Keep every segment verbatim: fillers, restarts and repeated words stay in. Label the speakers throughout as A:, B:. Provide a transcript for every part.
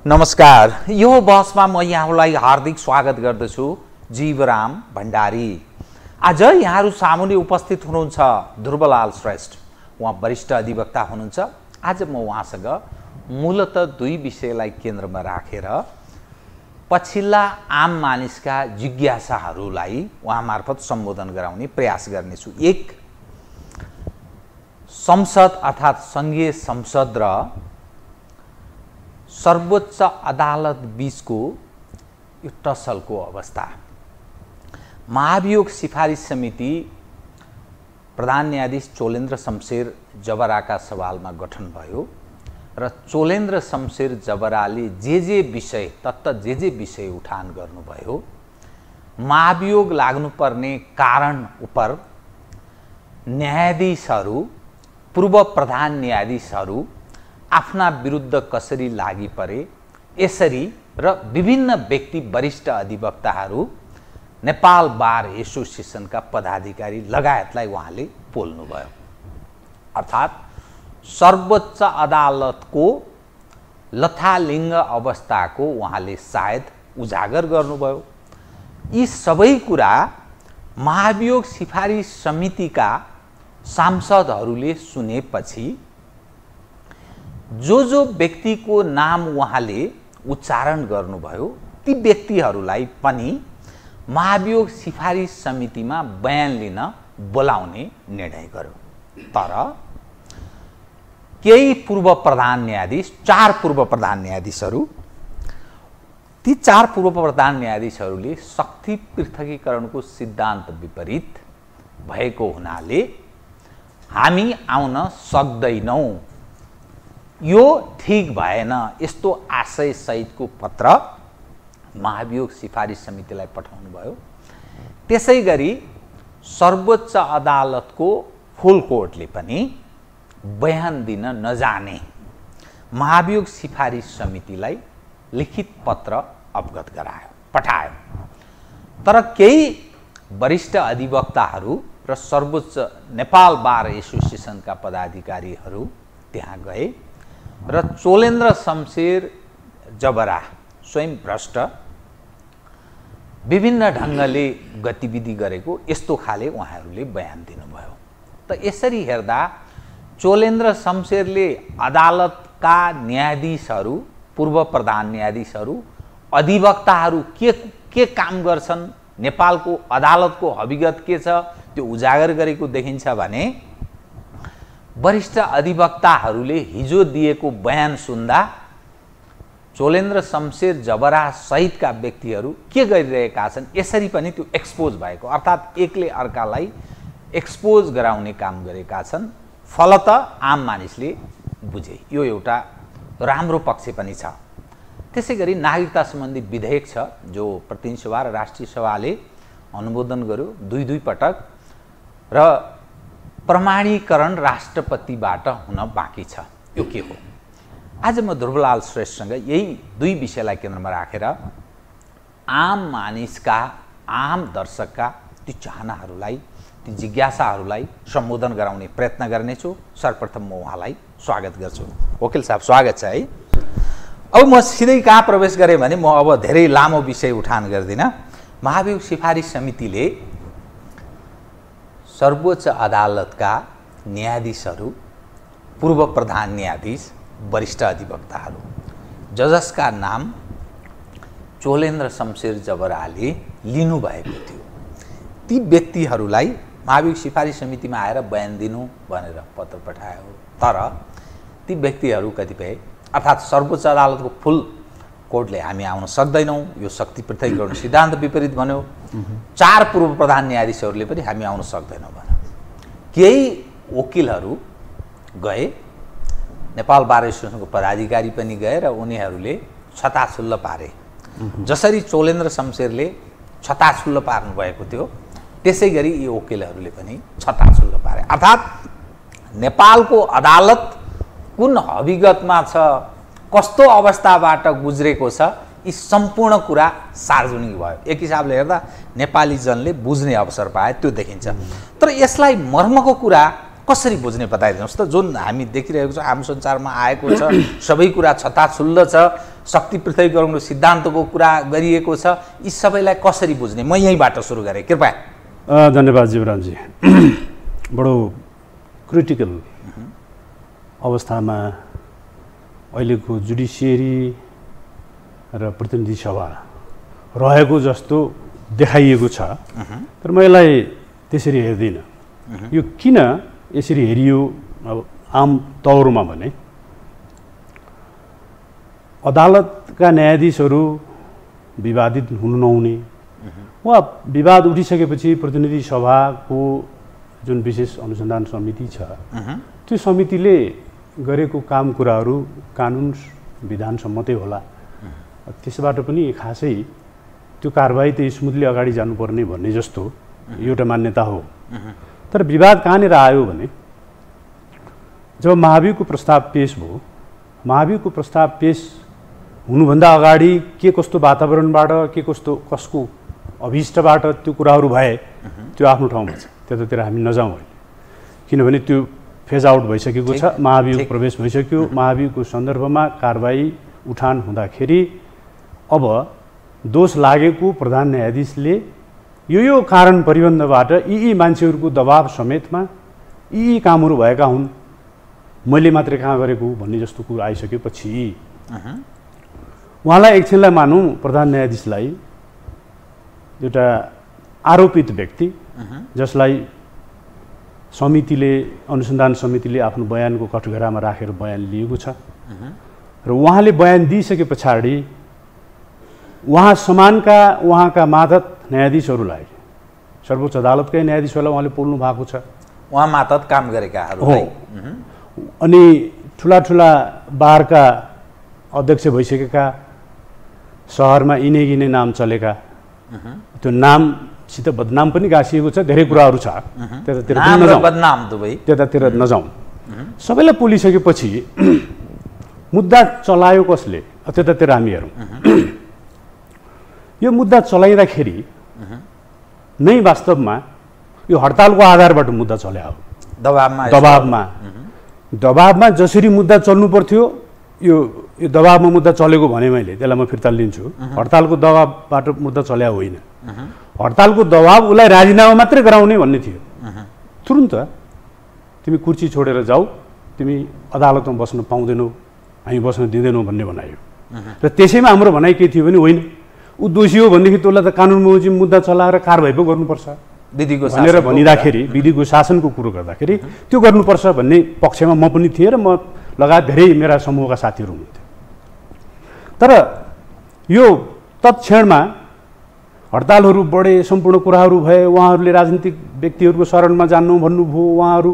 A: नमस्कार, यो बहसमा म यहाँलाई हार्दिक स्वागत गर्दछु। जीवराम भण्डारी। आज यहाँहरू सामुन्ने उपस्थित हुनुहुन्छ ध्रुवलाल श्रेष्ठ। उहाँ वरिष्ठ अधिवक्ता हुनुहुन्छ। आज म उहाँसँग मूलतः दुई विषयलाई केन्द्रमा राखेर पछिल्ला आम मानिसका जिज्ञासाहरूलाई उहाँ मार्फत सम्बोधन गराउने प्रयास गर्नेछु। एक, संसद अर्थात् संघीय संसद र सर्वोच्च अदालत बीचको यो टसलको अवस्था। महाभियोग सिफारिस समिति प्रधान न्यायाधीश चोलेन्द्र शमशेर जबराका सवालमा गठन भयो र चोलेन्द्र शमशेर जबराले जे जे विषय तत्त जे जे विषय उठान गर्नुभयो, महाभियोग लाग्नुपर्ने कारण उपर न्यायाधीशहरू, पूर्व प्रधान न्यायाधीशहरू आफ्ना विरुद्ध कसरी लागि परे, यसरी र विभिन्न व्यक्ति वरिष्ठ अधिवक्ताहरू, नेपाल बार एसोसिएसनका पदाधिकारी लगायतलाई उहाँले पोल्नुभयो। अर्थात् सर्वोच्च अदालतको लथालिङ्ग अवस्थाको उहाँले सायद उजागर गर्नुभयो। यी सबै कुरा महाभियोग सिफारिस समितिका सांसदहरूले सुनेपछि जो जो व्यक्तिको नाम उहाँले उच्चारण गर्नुभयो, ती व्यक्तिहरूलाई पनि महाभियोग सिफारिस समितिमा बयान लिन बोलाउने निर्णय गर्यो। तर केही पूर्व प्रधान न्यायाधीश, चार पूर्व प्रधान न्यायाधीशहरू, ती चार पूर्व प्रधान न्यायाधीशहरूले शक्ति पृथकीकरणको सिद्धान्त विपरीत भएको हुनाले हामी आउन सक्दैनौँ, यो ठीक भएन, यस्तो आशय सहितको पत्र महाभियोग सिफारिस समितिलाई पठाउनु भयो। त्यसै गरी सर्वोच्च अदालतको फुल कोर्टले पनि बयान दिन नजाने महाभियोग सिफारिस समितिलाई लिखित पत्र अवगत गरायो, पठायो। तर केही वरिष्ठ अधिवक्ताहरू र सर्वोच्च नेपाल बार एसोसिएसनका पदाधिकारीहरू त्यहाँ गए र चोलेन्द्र शमशेर जबरा स्वयं भ्रष्ट, विभिन्न ढङ्गले गतिविधि गरेको यस्तो खाले उहाँहरूले बयान दिनुभयो। त यसरी हेर्दा चोलेन्द्र शमशेरले अदालतका न्यायाधीशहरू, पूर्व प्रधान न्यायाधीशहरू, अधिवक्ताहरू के के काम गर्छन्, नेपालको अदालतको हकीकत के छ, त्यो उजागर गरेको देखिन्छ भने वरिष्ठ अधिवक्ताहरूले हिजो दिएको बयान सुन्दा चोलेन्द्र शमशेर जबरा सहितका व्यक्तिहरू के गरिरहेका छन् यसरी पनि त्यो एक्सपोज भएको, अर्थात् एकले अर्कालाई एक्सपोज गराउने काम गरेका छन्। फलत आम मानिसले बुझे। यो एउटा राम्रो पक्ष पनि छ। त्यसै गरी नागरिकता सम्बन्धी विधेयक छ जो प्रतिनिधि सभा र राष्ट्रिय सभाले अनुमोदन गर्यो दुई दुई पटक, र प्रमाणीकरण राष्ट्रपतिबाट हुन बाँकी छ। यो के हो? आज म ध्रुवलाल श्रेष्ठसँग यही दुई विषयलाई केन्द्रमा राखेर आम मानिसका, आम दर्शकका ती चाहनाहरूलाई, ती जिज्ञासाहरूलाई सम्बोधन गराउने प्रयत्न गर्नेछु। सर्वप्रथम म उहाँलाई स्वागत गर्छु। वकिल साहब, स्वागत छ है। अब म सिधै कहाँ प्रवेश गरेँ भने म अब धेरै लामो विषय उठान गर्दिनँ। महाभियोग सिफारिस समितिले सर्वोच्च अदालतका न्यायाधीशहरू, पूर्व प्रधान न्यायाधीश, वरिष्ठ अधिवक्ताहरू, जजसका नाम चोलेन्द्र शमशेर जबराले लिनुभएको थियो, ती व्यक्तिहरूलाई महाभियोग सिफारिस समितिमा आएर बयान दिनु भनेर पत्र पठायो। तर ती व्यक्तिहरू कतिपय, अर्थात् सर्वोच्च अदालतको फुल कोर्टले हामी आउन सक्दैनौँ, यो शक्ति पृथकीकरण सिद्धान्त विपरीत भन्यो। चार पूर्व प्रधान न्यायाधीशहरूले पनि हामी आउन सक्दैनौँ भन्यो। केही वकिलहरू गए, नेपाल बार एसोसिएसनको पदाधिकारी पनि गए र उनीहरूले छताछुल्ल पारे। जसरी चोलेन्द्र शमशेरले छताछुल्ल पार्नु भएको थियो, त्यसै गरी यी वकिलहरूले पनि छताछुल्ल पारे। अर्थात् नेपालको अदालत कुन हकीकतमा छ, कस्तो अवस्थाबाट गुज्रेको छ, यी सम्पूर्ण कुरा सार्वजनिक भयो। एक हिसाबले हेर्दा नेपाली जनले बुझ्ने अवसर पाए, त्यो देखिन्छ। तर यसलाई मर्मको कुरा कसरी बुझ्ने बताइदिनुहोस् त। जुन हामी देखिरहेको छ, आम सञ्चारमा आएको छ, सबै कुरा छताछुल्ल छ, शक्ति पृथकीकरणको सिद्धान्तको कुरा गरिएको छ, यी सबैलाई कसरी बुझ्ने? म यहीँबाट सुरु गरेँ, कृपया।
B: धन्यवाद जीवरामजी। बडो क्रिटिकल अवस्थामा अहिलेको जुडिसियरी र प्रतिनिधि सभा रहेको जस्तो देखाइएको छ, तर म यसलाई त्यसरी हेर्दिनँ। यो किन यसरी हेरियो? अब आम तौरमा भने अदालतका न्यायाधीशहरू विवादित हुनु नहुने वा विवाद उठिसकेपछि प्रतिनिधि सभाको जुन विशेष अनुसन्धान समिति छ त्यो समितिले गरेको काम कुराहरू कानुन विधान सम्मतै होला, त्यसबाट पनि खासै त्यो कारबाही त स्मुथली अगाडि जानुपर्ने भन्ने जस्तो एउटा मान्यता हो। तर विवाद कहाँनिर आयो भने जब महाभियोगको प्रस्ताव पेश भयो, महाभियोगको प्रस्ताव पेश हुनुभन्दा अगाडि के कस्तो वातावरणबाट के कस्तो कसको अभिष्टबाट त्यो कुराहरू भए त्यो आफ्नो ठाउँमा छ, त्यतातिर हामी नजाउँ अहिले, किनभने त्यो फेज आउट भइसकेको छ, महाभियोग प्रवेश भइसक्यो। महाभियोगको सन्दर्भमा कारबाही उठान हुँदाखेरि अब दोष लागेको प्रधान न्यायाधीशले यो यो कारण परिबन्धबाट यी यी मान्छेहरूको दबाव समेतमा यी यी कामहरू भएका हुन्, मैले मात्रै कहाँ गरेको भन्ने जस्तो कुरो आइसकेपछि उहाँलाई एकछिनलाई मानौँ प्रधान न्यायाधीशलाई एउटा आरोपित व्यक्ति जसलाई समितिले अनुसन्धान समितिले आफ्नो बयानको कठघरामा राखेर बयान लिएको छ र उहाँले बयान दिइसके पछाडि उहाँ समानका उहाँका मातहत न्यायाधीशहरूलाई, सर्वोच्च अदालतकै न्यायाधीशहरूलाई उहाँले बोल्नु भएको छ।
A: उहाँ मातहत काम गरेकाहरू
B: हो, अनि ठुला ठुला बारका अध्यक्ष भइसकेका, सहरमा इने गिने नाम चलेका, त्यो नामसित बदनाम पनि गाँसिएको छ, धेरै कुराहरू छ, त्यतातिर
A: बदनाम दुवै
B: त्यतातिर नजाउँ। सबैलाई पोलिसकेपछि मुद्दा चलायो कसले, त्यतातिर हामी हेरौँ। यो मुद्दा चलाइँदाखेरि नै वास्तवमा यो हडतालको आधारबाट मुद्दा चल्या हो,
A: दबावमा
B: दबावमा दबावमा जसरी मुद्दा चल्नु पर्थ्यो यो यो दबावमा मुद्दा चलेको भने मैले त्यसलाई म फिर्ता लिन्छु। हडतालको दबावबाट मुद्दा चल्या होइन, हडतालको दबाव उसलाई राजीनामा मात्रै गराउने भन्ने थियो। तुरुन्त तिमी कुर्सी छोडेर जाऊ, तिमी अदालतमा बस्न पाउँदैनौ, हामी बस्न दिँदैनौँ भन्ने बनायो। र त्यसैमा हाम्रो भनाइ के थियो भने होइन, ऊ दोषी हो भनेदेखि त्यसलाई त कानुन बमोजिम मुद्दा चलाएर कारबाही पो गर्नुपर्छ
A: विधिको
B: भनेर भनिँदाखेरि, विधिको शासनको कुरो गर्दाखेरि त्यो गर्नुपर्छ भन्ने पक्षमा म पनि थिएँ र म लगायत धेरै मेरा समूहका साथीहरू हुनुहुन्थ्यो। तर यो तत्क्षणमा हडतालहरू बढे, सम्पूर्ण कुराहरू भए, उहाँहरूले राजनीतिक व्यक्तिहरूको शरणमा जान्नु भन्नुभयो, उहाँहरू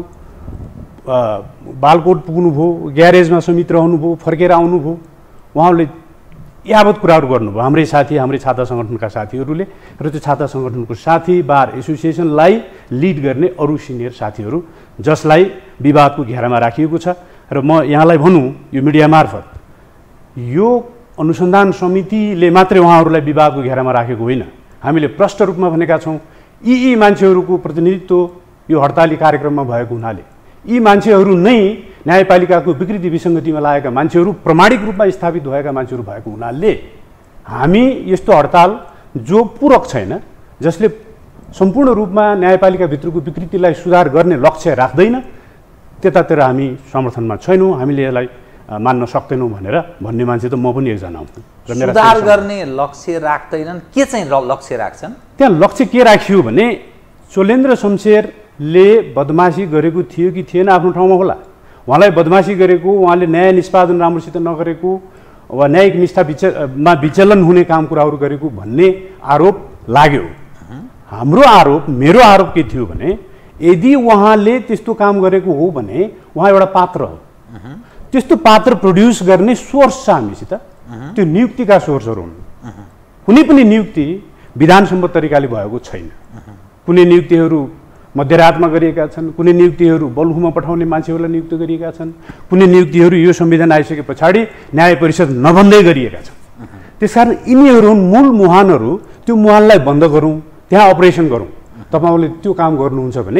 B: बालकोट पुग्नुभयो, ग्यारेजमा समेत रहनुभयो, फर्केर आउनुभयो, उहाँहरूले यावत कुराहरू गर्नुभयो। हाम्रै साथी, हाम्रै छात्र सङ्गठनका साथीहरूले र त्यो छात्र सङ्गठनको साथी, बार एसोसिएसनलाई लिड गर्ने अरू सिनियर साथीहरू जसलाई विवादको घेरामा राखिएको छ। र म यहाँलाई भनौँ यो मिडिया मार्फत, यो अनुसन्धान समितिले मात्रै उहाँहरूलाई विवादको घेरामा राखेको होइन, हामीले प्रष्ट रूपमा भनेका छौँ यी यी मान्छेहरूको प्रतिनिधित्व यो हडताली कार्यक्रममा भएको हुनाले यी मान्छेहरू नै न्यायपालिकाको विकृति विसङ्गतिमा लागेका मान्छेहरू, प्रमाणिक रूपमा स्थापित भएका मान्छेहरू भएको हुनाले हामी यस्तो हडताल जो पूरक छैन, जसले सम्पूर्ण रूपमा न्यायपालिकाभित्रको विकृतिलाई सुधार गर्ने लक्ष्य राख्दैन, त्यतातिर हामी समर्थनमा छैनौँ, हामीले यसलाई मान्न सक्दैनौँ भनेर भन्ने मान्छे त म पनि एकजना हुँ।
A: सुधार गर्ने लक्ष्य राख्दैनन्, के चाहिँ लक्ष्य राख्छन्?
B: त्यहाँ लक्ष्य के राखियो भने चोलेन्द्र शमशेरले बदमासी गरेको थियो कि थिएन आफ्नो ठाउँमा होला, उहाँलाई बदमासी गरेको, उहाँले न्याय निष्पादन राम्रोसित नगरेको वा न्यायिक निष्ठा विचमा विचलन हुने काम कुराहरू गरेको भन्ने आरोप लाग्यो। हाम्रो आरोप, मेरो आरोप के थियो भने यदि उहाँले त्यस्तो काम गरेको हो भने उहाँ एउटा पात्र हो, त्यस्तो पात्र प्रोड्युस गर्ने सोर्स छ हामीसित, त्यो नियुक्तिका सोर्सहरू हुन्। कुनै पनि नियुक्ति विधानसम्मत तरिकाले भएको छैन, कुनै नियुक्तिहरू मध्यरातमा गरिएका छन्, कुनै नियुक्तिहरू बलुखुमा पठाउने मान्छेहरूलाई नियुक्त गरिएका छन्, कुनै नियुक्तिहरू यो संविधान आइसके पछाडि न्याय परिषद नभन्दै गरिएका छन्। त्यसकारण यिनीहरू मूल मुहानहरू, त्यो मुहानलाई बन्द गरौँ, त्यहाँ अपरेसन गरौँ। तपाईँले त्यो काम गर्नुहुन्छ भने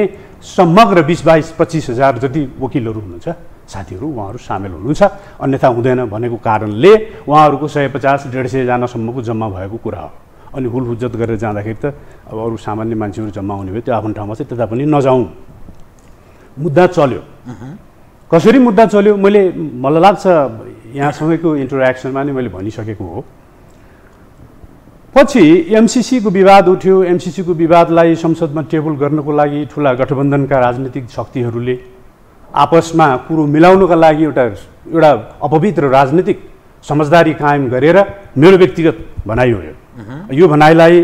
B: समग्र बिस बाइस पच्चिस हजार जति वकिलहरू हुनुहुन्छ साथीहरू, उहाँहरू सामेल हुनुहुन्छ, अन्यथा हुँदैन भनेको कारणले उहाँहरूको सय पचास डेढ सयजनासम्मको जम्मा भएको कुरा हो। अनि हुल हुज्जत गरेर जाँदाखेरि त अब अरू सामान्य मान्छेहरू जम्मा हुने भयो, त्यो आफ्नो ठाउँमा चाहिँ त्यता पनि नजाउँ। मुद्दा चल्यो। कसरी मुद्दा चल्यो मैले मलाई लाग्छ यहाँसँगैको इन्टरेक्सनमा नै मैले भनिसकेको हो। पछि एमसीसीको विवाद उठ्यो। एमसीसीको विवादलाई संसदमा टेबल गर्नको लागि ठुला गठबन्धनका राजनीतिक शक्तिहरूले आपसमा कुरो मिलाउनका लागि एउटा एउटा अपवित्र राजनीतिक समझदारी कायम गरेर मेरो व्यक्तिगत भनाइ हो यो। यो भनाइलाई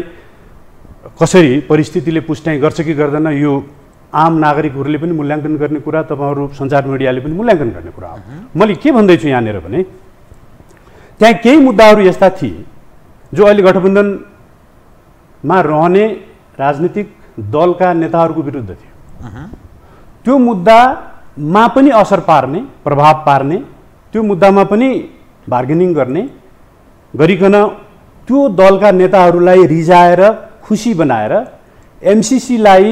B: कसरी परिस्थितिले पुष्टाइ गर्छ कि गर्दैन यो आम नागरिकहरूले पनि मूल्याङ्कन गर्ने कुरा, तपाईँहरू सञ्चार मिडियाले पनि मूल्याङ्कन गर्ने कुरा हो। मैले के भन्दैछु यहाँनिर भने त्यहाँ केही मुद्दाहरू यस्ता थिए जो अहिले गठबन्धनमा रहने राजनीतिक दलका नेताहरूको विरुद्ध थियो। त्यो मुद्दामा पनि असर पार्ने, प्रभाव पार्ने, त्यो मुद्दामा पनि बार्गेनिङ गर्ने गरिकन त्यो दलका नेताहरूलाई रिझाएर खुसी बनाएर एमसीसीलाई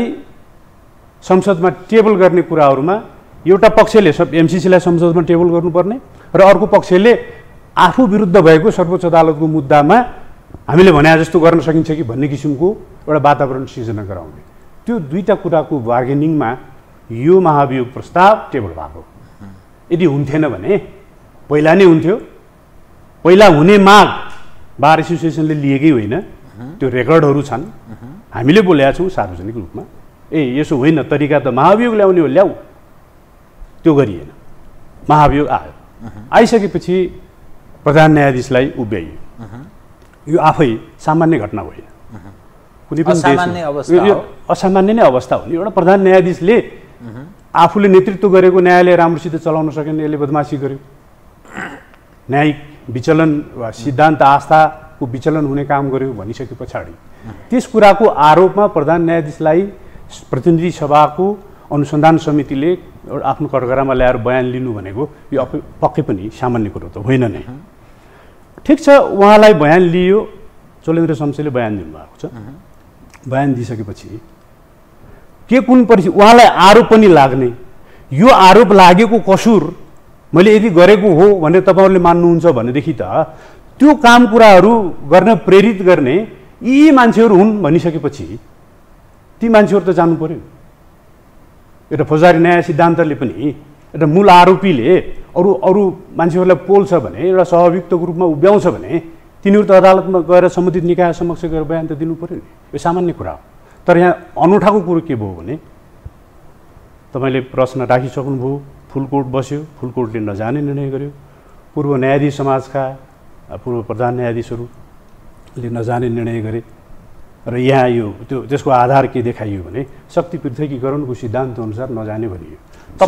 B: संसदमा टेबल गर्ने कुराहरूमा एउटा पक्षले एमसीसीलाई संसदमा टेबल गर्नुपर्ने र अर्को पक्षले आफू विरुद्ध भएको सर्वोच्च अदालतको मुद्दामा हामीले भने जस्तो गर्न सकिन्छ कि भन्ने किसिमको एउटा वातावरण सिर्जना गराउने, त्यो दुईटा कुराको बार्गेनिङमा यो महाभियोग प्रस्ताव टेबल भएको। यदि हुन्थेन भने पहिला नै हुन्थ्यो। पहिला हुने माग बार एसोसिएसनले लिएकै होइन, त्यो रेकर्डहरू छन्, हामीले बोलेका छौँ सार्वजनिक रूपमा। ए यसो होइन, तरिका त महाभियोग ल्याउने हो, ल्याऊ। त्यो गरिएन। महाभियोग आयो। आइसकेपछि प्रधान न्यायाधीशलाई उभ्याइयो। यो आफै सामान्य घटना होइन, कुनै पनि देशमा असामान्य नै अवस्था हो। एउटा प्रधान न्यायाधीशले आफूले नेतृत्व गरेको न्यायालय राम्रोसित चलाउन सकेन, यसले बदमासी गर्यो। न्यायिक विचलन वा सिद्धान्त आस्थाको विचलन हुने काम गर्यो भनिसके पछाडि त्यस कुराको आरोपमा प्रधान न्यायाधीशलाई प्रतिनिधि सभाको अनुसन्धान समितिले आफ्नो कटघरामा ल्याएर बयान लिनु भनेको यो पक्कै पनि सामान्य कुरो त होइन नै। ठिक छ, उहाँलाई बयान लियो, चोलेन्द्र शमशेरले बयान दिनुभएको छ। बयान दिइसकेपछि के कुन परिस्थिति उहाँलाई आरोप पनि लाग्ने, यो आरोप लागेको कसुर मैले यदि गरेको हो भने तपाईँहरूले मान्नुहुन्छ भनेदेखि त त्यो काम कुराहरू गर्न प्रेरित गर्ने यी मान्छेहरू हुन् भनिसकेपछि ती मान्छेहरू त जानु पर्यो। एउटा फौजदारी न्याय सिद्धान्तले पनि एउटा मूल आरोपीले अरू अरू मान्छेहरूलाई पोल्छ भने, एउटा स्वाभाविकताको रूपमा उभ्याउँछ भने तिनीहरू त अदालतमा गएर सम्बन्धित निकाय समक्ष गएर बयान त दिनु पर्यो नि। यो सामान्य कुरा हो। तर यहाँ अनौठाको कुरो के भयो भने तपाईँले प्रश्न राखिसक्नुभयो, फुल कोर्ट बस्यो, फुल कोर्टले नजाने निर्णय गर्यो। पूर्व न्यायाधीश समाजका पूर्व प्रधान न्यायाधीशहरूले नजाने निर्णय गरे र यहाँ यो त्यो त्यसको आधार के देखाइयो भने शक्ति पृथकीकरणको सिद्धान्त अनुसार नजाने भनियो।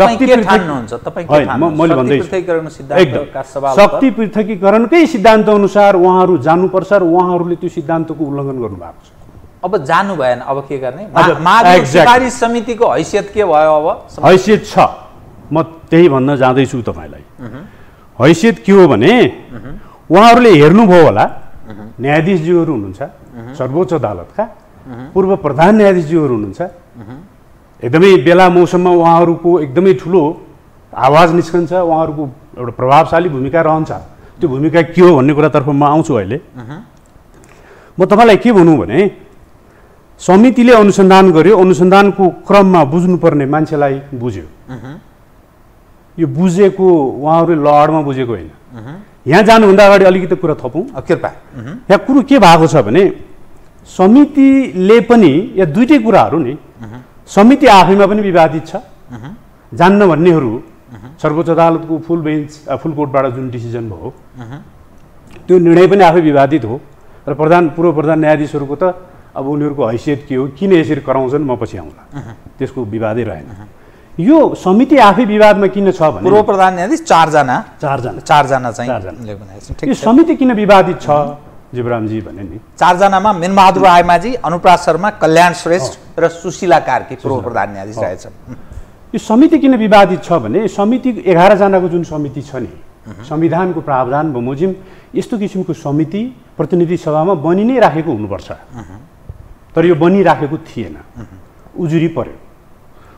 B: मैले भन्दैछु शक्ति पृथकीकरणकै सिद्धान्त अनुसार उहाँहरू जानुपर्छ र उहाँहरूले त्यो सिद्धान्तको उल्लङ्घन गर्नुभएको छ।
A: अब जानु भएन, अब के गर्ने? सिफारिस समितिको हैसियत के भयो? अब
B: हैसियत छ, म त्यही भन्न जाँदैछु तपाईँलाई। हैसियत के हो भने उहाँहरूले हेर्नुभयो होला, न्यायाधीशज्यूहरू हुनुहुन्छ सर्वोच्च अदालतका, पूर्व प्रधान न्यायाधीशज्यूहरू हुनुहुन्छ, एकदमै बेला मौसममा उहाँहरूको एकदमै ठुलो आवाज निस्कन्छ, उहाँहरूको एउटा प्रभावशाली भूमिका रहन्छ। त्यो भूमिका के हो भन्ने कुरातर्फ म आउँछु अहिले। म तपाईँलाई के भनौँ भने समितिले अनुसन्धान गर्यो, अनुसन्धानको क्रममा बुझ्नुपर्ने मान्छेलाई बुझ्यो। यो बुझेको उहाँहरूले लहरमा बुझेको होइन। यहाँ जानुभन्दा अगाडि अलिकति कुरा थपौँ
A: कृपा।
B: यहाँ कुरो के भएको छ भने समितिले पनि या दुईटै कुराहरू नि, समिति आफैमा पनि विवादित छ। जान्न भन्नेहरू सर्वोच्च अदालतको फुल बेन्च फुल कोर्टबाट जुन डिसिजन भयो त्यो निर्णय पनि आफै विवादित हो र प्रधान पूर्व प्रधान न्यायाधीशहरूको त अब उनीहरूको हैसियत के हो, किन यसरी कराउँछन्, म पछि आउँला, त्यसको विवादै रहेन। यो समिति आफै विवादमा किन छ भने
A: पूर्व प्रधान न्यायाधीश चारजना
B: चारजना
A: चारजना चाहिँ
B: यो समिति किन विवादित छ जीवरामजी भने नि,
A: चारजनामा मेनबहादुर आइमाझी, अनुप्रास शर्मा, कल्याण श्रेष्ठ र सुशीला कार्की पूर्व प्रधान न्यायाधीश रहेछन्।
B: यो समिति किन विवादित छ भने समिति एघारजनाको जुन समिति छ नि, संविधानको प्रावधान बमोजिम यस्तो किसिमको समिति प्रतिनिधि सभामा बनि नै राखेको हुनुपर्छ, तर यो बनिराखेको थिएन, उजुरी पर्यो।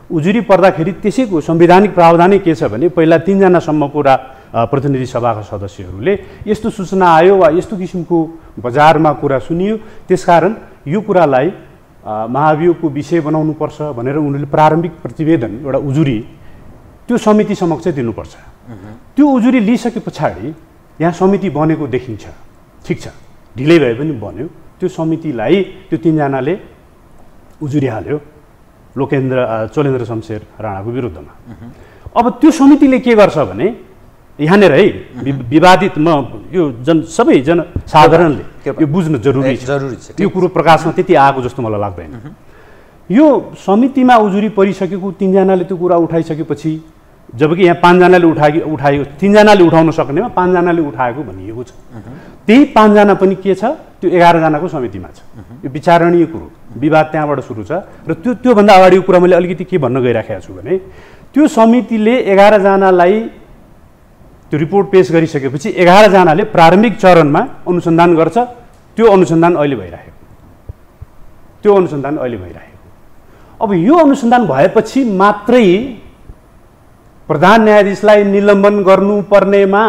B: उजुरी पर्दाखेरि त्यसैको संवैधानिक प्रावधानै के छ भने पहिला तीनजनासम्मको रा प्रतिनिधि सभाका सदस्यहरूले यस्तो सूचना आयो वा यस्तो किसिमको बजारमा कुरा सुनियो, त्यसकारण यो कुरालाई महाभियोगको विषय बनाउनुपर्छ भनेर उनीहरूले प्रारम्भिक प्रतिवेदन एउटा उजुरी त्यो समिति समक्ष दिनुपर्छ। त्यो उजुरी लिइसके पछाडि यहाँ समिति बनेको देखिन्छ, ठिक छ, ढिलै भए पनि बन्यो। त्यो समितिलाई त्यो तीनजनाले उजुरी हाल्यो लोकेन्द्र चोलेन्द्र शमशेर राणाको विरुद्धमा। अब त्यो समितिले के गर्छ भने यहाँनिर है विवादित, म यो जन सबै जनसाधारणले यो बुझ्नु जरुरी छ,
A: जरुरी छ,
B: यो कुरो प्रकाशमा त्यति आएको जस्तो मलाई लाग्दैन। यो समितिमा उजुरी परिसकेको तीनजनाले त्यो कुरा उठाइसकेपछि, जबकि यहाँ पाँचजनाले उठाए उठायो तीनजनाले उठाउन सक्नेमा पाँचजनाले उठाएको भनिएको छ, त्यही पाँचजना पनि के छ त्यो एघारजनाको समितिमा छ। यो विचारणीय कुरो, विवाद त्यहाँबाट सुरु छ। र त्यो त्योभन्दा अगाडिको कुरा मैले अलिकति के भन्न गइराखेको छु भने त्यो समितिले एघारजनालाई त्यो रिपोर्ट पेश गरिसकेपछि एघारजनाले प्रारम्भिक चरणमा अनुसन्धान गर्छ। त्यो अनुसन्धान अहिले भइरहेको त्यो अनुसन्धान अहिले भइरहेको अब यो अनुसन्धान भएपछि मात्रै प्रधान न्यायाधीशलाई निलम्बन गर्नुपर्नेमा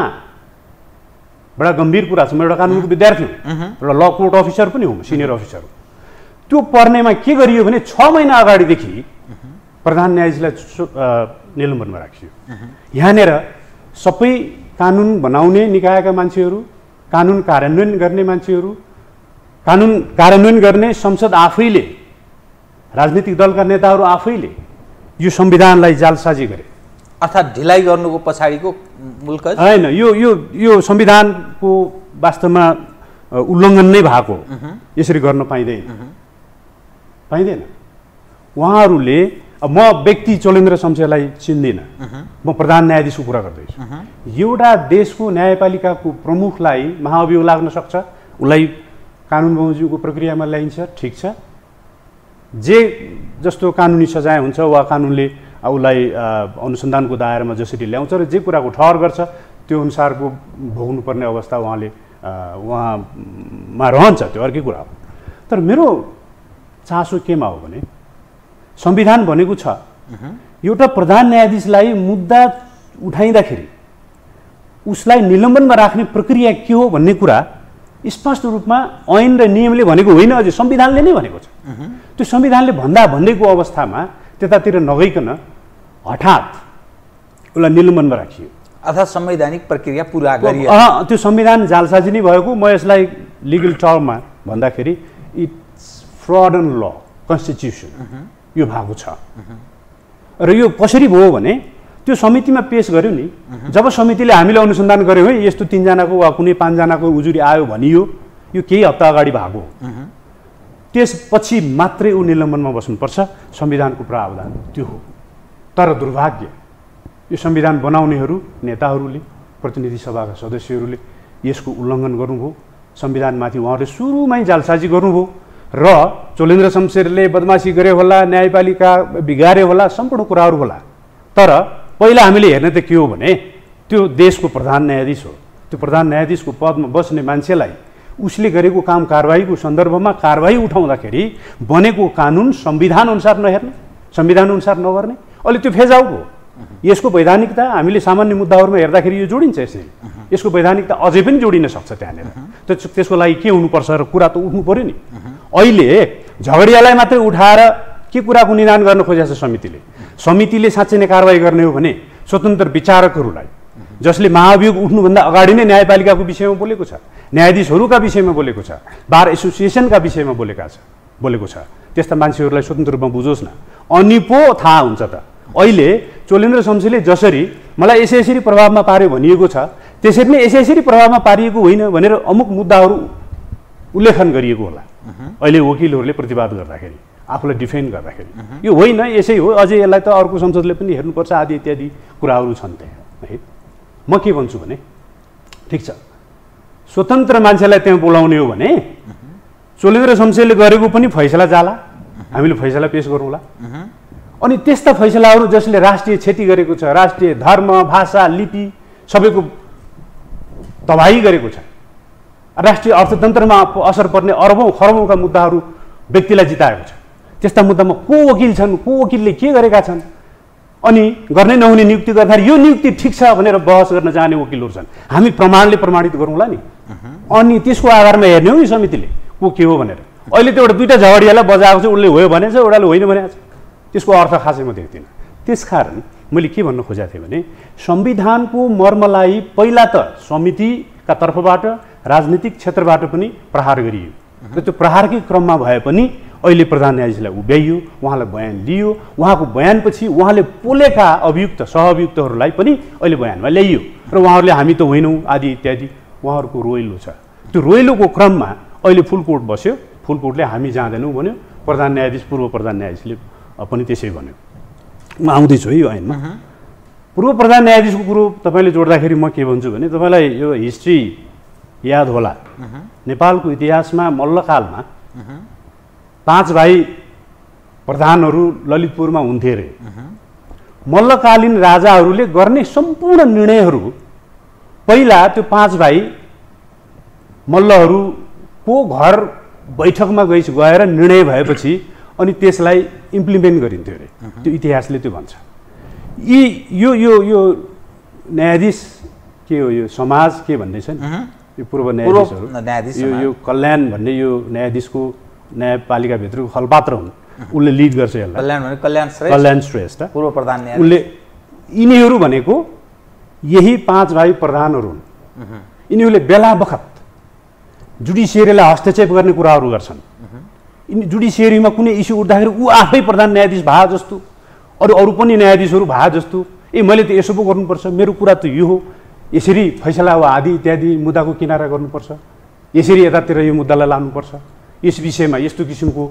B: बडा गम्भीर कुरा छ। म एउटा कानुनको विद्यार्थी हुँ, एउटा ल कोर्ट अफिसर पनि हुँ, सिनियर अफिसर हुँ। त्यो पर्नेमा के गरियो भने छ महिना अगाडिदेखि प्रधान न्यायाधीशलाई निलम्बनमा राखियो। यहाँनिर सबै कानुन बनाउने निकायका मान्छेहरू, कानुन कार्यान्वयन गर्ने मान्छेहरू, कानुन कार्यान्वयन गर्ने संसद आफैले, राजनीतिक दलका नेताहरू आफैले यो संविधानलाई जालसाजी गरे।
A: अर्थात् ढिलाइ गर्नुको पछाडिको मुल्क
B: होइन, यो यो यो संविधानको वास्तवमा उल्लङ्घन नै भएको, यसरी गर्न पाइँदैन पाइँदैन उहाँहरूले म व्यक्ति चोलेन्द्र शमशेरलाई चिन्दिनँ, म प्रधान न्यायाधीशको कुरा गर्दैछु। एउटा देशको न्यायपालिकाको प्रमुखलाई महाअभियोग लाग्न सक्छ, उसलाई कानुन बमोजिमको प्रक्रियामा ल्याइन्छ, ठिक छ। जे जस्तो कानुनी सजाय हुन्छ वा कानुनले उसलाई अनुसन्धानको दायरामा जसरी ल्याउँछ र जे कुराको ठहर गर्छ त्यो अनुसारको भोग्नुपर्ने अवस्था उहाँले उहाँमा रहन्छ, त्यो अर्कै कुरा हो। तर मेरो चासो केमा हो भने संविधान भनेको छ एउटा प्रधान न्यायाधीशलाई मुद्दा उठाइँदाखेरि उसलाई निलम्बनमा राख्ने प्रक्रिया के हो भन्ने कुरा स्पष्ट रूपमा ऐन र नियमले भनेको होइन, अझै संविधानले नै भनेको छ। त्यो संविधानले भन्दा भन्दैको अवस्थामा त्यतातिर नगइकन हठात उसलाई निलम्बनमा राखियो,
A: अर्थात् संवैधानिक प्रक्रिया पुरा गरियो।
B: त्यो संविधान जालसाजी नै भएको। म यसलाई लिगल टर्ममा भन्दाखेरि it's fraud and law constitution यो भएको छ। र यो कसरी भयो भने त्यो समितिमा पेश गर्यो नि, जब समितिले हामीले अनुसन्धान गर्यौँ है यस्तो तीनजनाको वा कुनै पाँचजनाको उजुरी आयो भनियो, यो केही हप्ता अगाडि भएको, त्यसपछि मात्रै ऊ निलम्बनमा बस्नुपर्छ, संविधानको प्रावधान त्यो हो। तर दुर्भाग्य यो संविधान बनाउनेहरू, नेताहरूले, प्रतिनिधि सभाका सदस्यहरूले यसको उल्लङ्घन गर्नुभयो। संविधानमाथि उहाँहरूले सुरुमै जालसाजी गर्नुभयो र चोलेन्द्र शमशेरले बदमासी गरे होला, न्यायपालिका बिगारे होला, सम्पूर्ण कुराहरू होला। तर पहिला हामीले हेर्ने त के हो भने त्यो देशको प्रधान न्यायाधीश हो। त्यो प्रधान न्यायाधीशको पदमा बस्ने मान्छेलाई उसले गरेको काम कारबाहीको सन्दर्भमा कारबाही उठाउँदाखेरि बनेको कानुन संविधान अनुसार नहेर्ने, संविधान अनुसार नगर्ने, अहिले त्यो फेज आउट हो। यसको वैधानिकता हामीले सामान्य मुद्दाहरूमा हेर्दाखेरि यो जोडिन्छ, यसले यसको वैधानिकता अझै पनि जोडिन सक्छ त्यहाँनिर। त्यसको लागि के हुनुपर्छ र कुरा त उठ्नु पर्यो नि। अहिले झगडियालाई मात्रै उठाएर के कुराको निदान गर्न खोजेको छ समितिले? समितिले साँच्चै नै कारबाही गर्ने हो भने स्वतन्त्र विचारकहरूलाई, जसले महाअभियोग उठ्नुभन्दा अगाडि नै न्यायपालिकाको विषयमा बोलेको छ, न्यायाधीशहरूका विषयमा बोलेको छ, बार एसोसिएसनका विषयमा बोलेका छ बोलेको छ त्यस्ता मान्छेहरूलाई स्वतन्त्र रूपमा बुझोस् न, अनि पो थाहा हुन्छ त। अहिले चोलेन्द्र शमशेरले जसरी मलाई यसै यसरी प्रभावमा पार्यो भनिएको छ, त्यसरी नै यसै यसरी प्रभावमा पारिएको होइन भनेर अमुक मुद्दाहरू उल्लेखन गरिएको होला। अहिले वकिलहरूले प्रतिवाद गर्दाखेरि, आफूलाई डिफेन्ड गर्दाखेरि यो होइन, यसै हो, अझै यसलाई त अर्को संसदले पनि हेर्नुपर्छ आदि इत्यादि कुराहरू छन् त्यहाँ है। म के भन्छु भने ठिक छ, स्वतन्त्र मान्छेलाई त्यहाँ बोलाउने हो भने चोलेन्द्र शमशेरले गरेको पनि फैसला जाला, हामीले फैसला पेश गरौँला। अनि त्यस्ता फैसलाहरू जसले राष्ट्रिय क्षति गरेको छ, राष्ट्रिय धर्म, भाषा, लिपि सबैको तबाही गरेको छ, राष्ट्रिय अर्थतन्त्रमा असर पर्ने अरबौँ खरबौँका मुद्दाहरू व्यक्तिलाई जिताएको छ, त्यस्ता मुद्दामा को वकिल छन्, को वकिलले के गरेका छन्, अनि गर्नै नहुने नियुक्ति गर्दाखेरि यो नियुक्ति ठिक छ भनेर बहस गर्न चाहने वकिलहरू छन्। हामी प्रमाणले प्रमाणित गरौँला नि, अनि त्यसको आधारमा हेर्ने हो नि समितिले को के हो भनेर। अहिले त्यो एउटा दुईवटा झगडियालाई बजाएको छ, उसले हो भनेछ, एउटाले होइन भनेको छ, त्यसको अर्थ खासै म देख्दिनँ। त्यसकारण मैले के भन्न खोजेको थिएँ भने संविधानको मर्मलाई पहिला त समितिका तर्फबाट राजनीतिक क्षेत्रबाट पनि प्रहार गरियो र त्यो प्रहारकै क्रममा भए पनि अहिले प्रधान न्यायाधीशलाई उभ्याइयो, उहाँलाई बयान लियो, उहाँको बयानपछि उहाँले पोलेका अभियुक्त सहअभियुक्तहरूलाई पनि अहिले बयानमा ल्याइयो र उहाँहरूले हामी त होइनौँ आदि इत्यादि उहाँहरूको रोइलो छ। त्यो रोइलोको क्रममा अहिले फुल कोर्ट बस्यो, फुल कोर्टले हामी जाँदैनौँ भन्यो, प्रधान न्यायाधीश पूर्व प्रधान न्यायाधीशले पनि त्यसै भन्यो। म आउँदैछु है यो ऐनमा। पूर्व प्रधान न्यायाधीशको कुरो तपाईँले जोड्दाखेरि म के भन्छु भने तपाईँलाई यो हिस्ट्री याद होला, नेपालको इतिहासमा मल्लकालमा पाँच भाइ प्रधानहरू ललितपुरमा हुन्थे अरे। मल्लकालीन राजाहरूले गर्ने सम्पूर्ण निर्णयहरू पहिला त्यो पाँच भाइ मल्लहरूको घर बैठकमा गइ गएर निर्णय भएपछि अनि त्यसलाई इम्प्लिमेन्ट गरिन्थ्यो अरे। त्यो इतिहासले त्यो भन्छ। यी यो यो यो न्यायाधीश के हो, यो समाज के भन्दैछ नि, यो पूर्व न्यायाधीशहरू, यो यो कल्याण भन्ने यो न्यायाधीशको न्यायपालिकाभित्रको खलपात्र हुन्, उसले लिड गर्छ यसलाई।
A: कल्याण भने कल्याण श्रेष्ठ,
B: कल्याण श्रेष्ठ
A: पूर्व प्रधान न्यायाधीश।
B: उसले यिनीहरू भनेको यही पाँच भाइ प्रधानहरू हुन्। यिनीहरूले बेला बखत जुडिसियरीलाई हस्तक्षेप गर्ने कुराहरू गर्छन्। यिनी जुडिसियरीमा कुनै इस्यु उठ्दाखेरि ऊ आफै प्रधान न्यायाधीश भए जस्तो, अरू अरू पनि न्यायाधीशहरू भए जस्तो, ए मैले त यसो पो गर्नुपर्छ, मेरो कुरा त यो हो, यसरी फैसला वा आदि इत्यादि मुद्दाको किनारा गर्नुपर्छ, यसरी यतातिर यो मुद्दालाई लानुपर्छ, यस विषयमा यस्तो किसिमको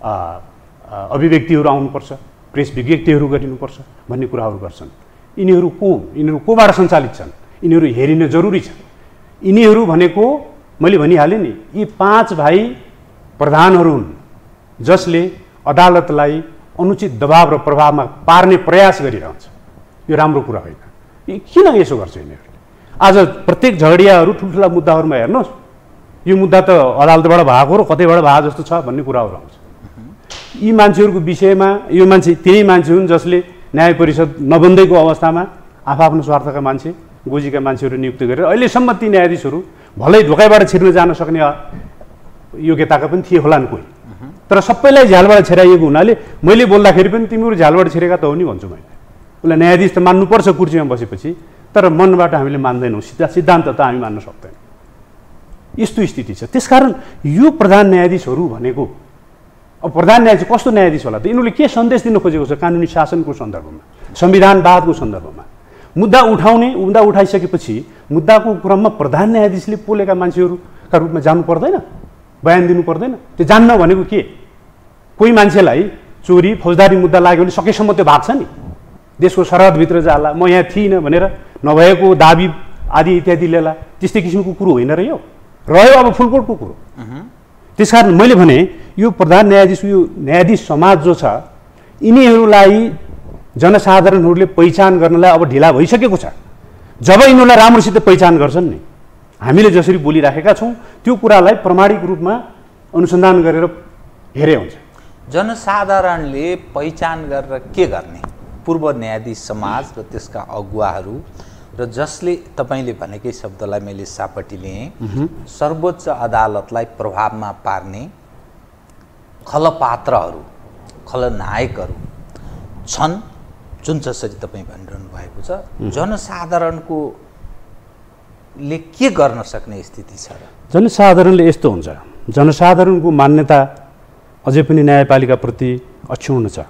B: अभिव्यक्तिहरू आउनुपर्छ, प्रेस विज्ञप्तिहरू गरिनुपर्छ भन्ने कुराहरू गर्छन्। यिनीहरू को हुन्, यिनीहरू कोबाट सञ्चालित छन्, यिनीहरू हेरिन जरुरी छ। यिनीहरू भनेको मैले भनिहालेँ नि, यी पाँच भाइ प्रधानहरू हुन् जसले अदालतलाई अनुचित दबाव र प्रभावमा पार्ने प्रयास गरिरहन्छ। यो राम्रो कुरा होइन। यी किन यसो गर्छ यिनीहरूले? आज प्रत्येक झगडियाहरू ठुल्ठुला मुद्दाहरूमा हेर्नुहोस्, यो मुद्दा त अदालतबाट भएको र कतैबाट भएको जस्तो छ भन्ने कुराहरू आउँछ। यी मान्छेहरूको विषयमा यो मान्छे त्यही मान्छे हुन् जसले न्याय परिषद नबन्दैको अवस्थामा आफआफ्नो स्वार्थका मान्छे, गोजीका मान्छेहरू नियुक्त गरेर अहिलेसम्म ती न्यायाधीशहरू भलै ढोकाइबाट छिर्न जान सक्ने योग्यताका पनि थिए होलान् कोही, तर सबैलाई झ्यालबाट छिराइएको हुनाले मैले बोल्दाखेरि पनि तिमीहरू झ्यालबाट छिरेका त हो नि भन्छु मैले। उसलाई न्यायाधीश त मान्नुपर्छ कुर्सीमा बसेपछि, तर मनबाट हामीले मान्दैनौँ, सिद्धा सिद्धान्त त हामी मान्न सक्दैनौँ। यस्तो स्थिति छ। त्यसकारण यो प्रधान न्यायाधीशहरू भनेको अब प्रधान न्यायाधीश कस्तो न्यायाधीश होला त? यिनीहरूले के सन्देश दिन खोजेको छ कानुनी शासनको सन्दर्भमा, संविधानवादको सन्दर्भमा? मुद्दा उठाउने, मुद्दा उठाइसकेपछि मुद्दाको क्रममा प्रधान न्यायाधीशले पोलेका मान्छेहरूका रूपमा जानु पर्दैन, बयान दिनु पर्दैन? त्यो जान्न भनेको के? कोही मान्छेलाई चोरी फौजदारी मुद्दा लाग्यो भने सकेसम्म त्यो भाग्छ नि, देशको सरहदभित्र जाला, म यहाँ थिइनँ भनेर नभएको दाबी आदि इत्यादि लिएला, त्यस्तै किसिमको कुरो होइन र यो रह्यो अब फुलकोटको कुरो। त्यसकारण मैले भने यो प्रधान न्यायाधीश, यो न्यायाधीश समाज जो छ, यिनीहरूलाई जनसाधारणहरूले पहिचान गर्नलाई अब ढिला भइसकेको छ। जब यिनीहरूलाई राम्रोसित पहिचान गर्छन् नि, हामीले जसरी बोलिराखेका छौँ त्यो कुरालाई प्रमाणिक रूपमा अनुसन्धान गरेर हेरे हुन्छ।
A: जनसाधारणले पहिचान गरेर के गर्ने? पूर्व न्यायाधीश समाज र त्यसका अगुवाहरू र जसले तपाईँले भनेकै शब्दलाई मैले सापटी लिएँ, सर्वोच्च अदालतलाई प्रभावमा पार्ने खलपात्रहरू, खलनायकहरू छन्, जुन जसरी तपाईँ भनिरहनु भएको छ। जनसाधारणको ले के गर्न सक्ने स्थिति छ र?
B: जनसाधारणले यस्तो हुन्छ, जनसाधारणको मान्यता अझै पनि न्यायपालिकाप्रति अक्षुण्ण छ,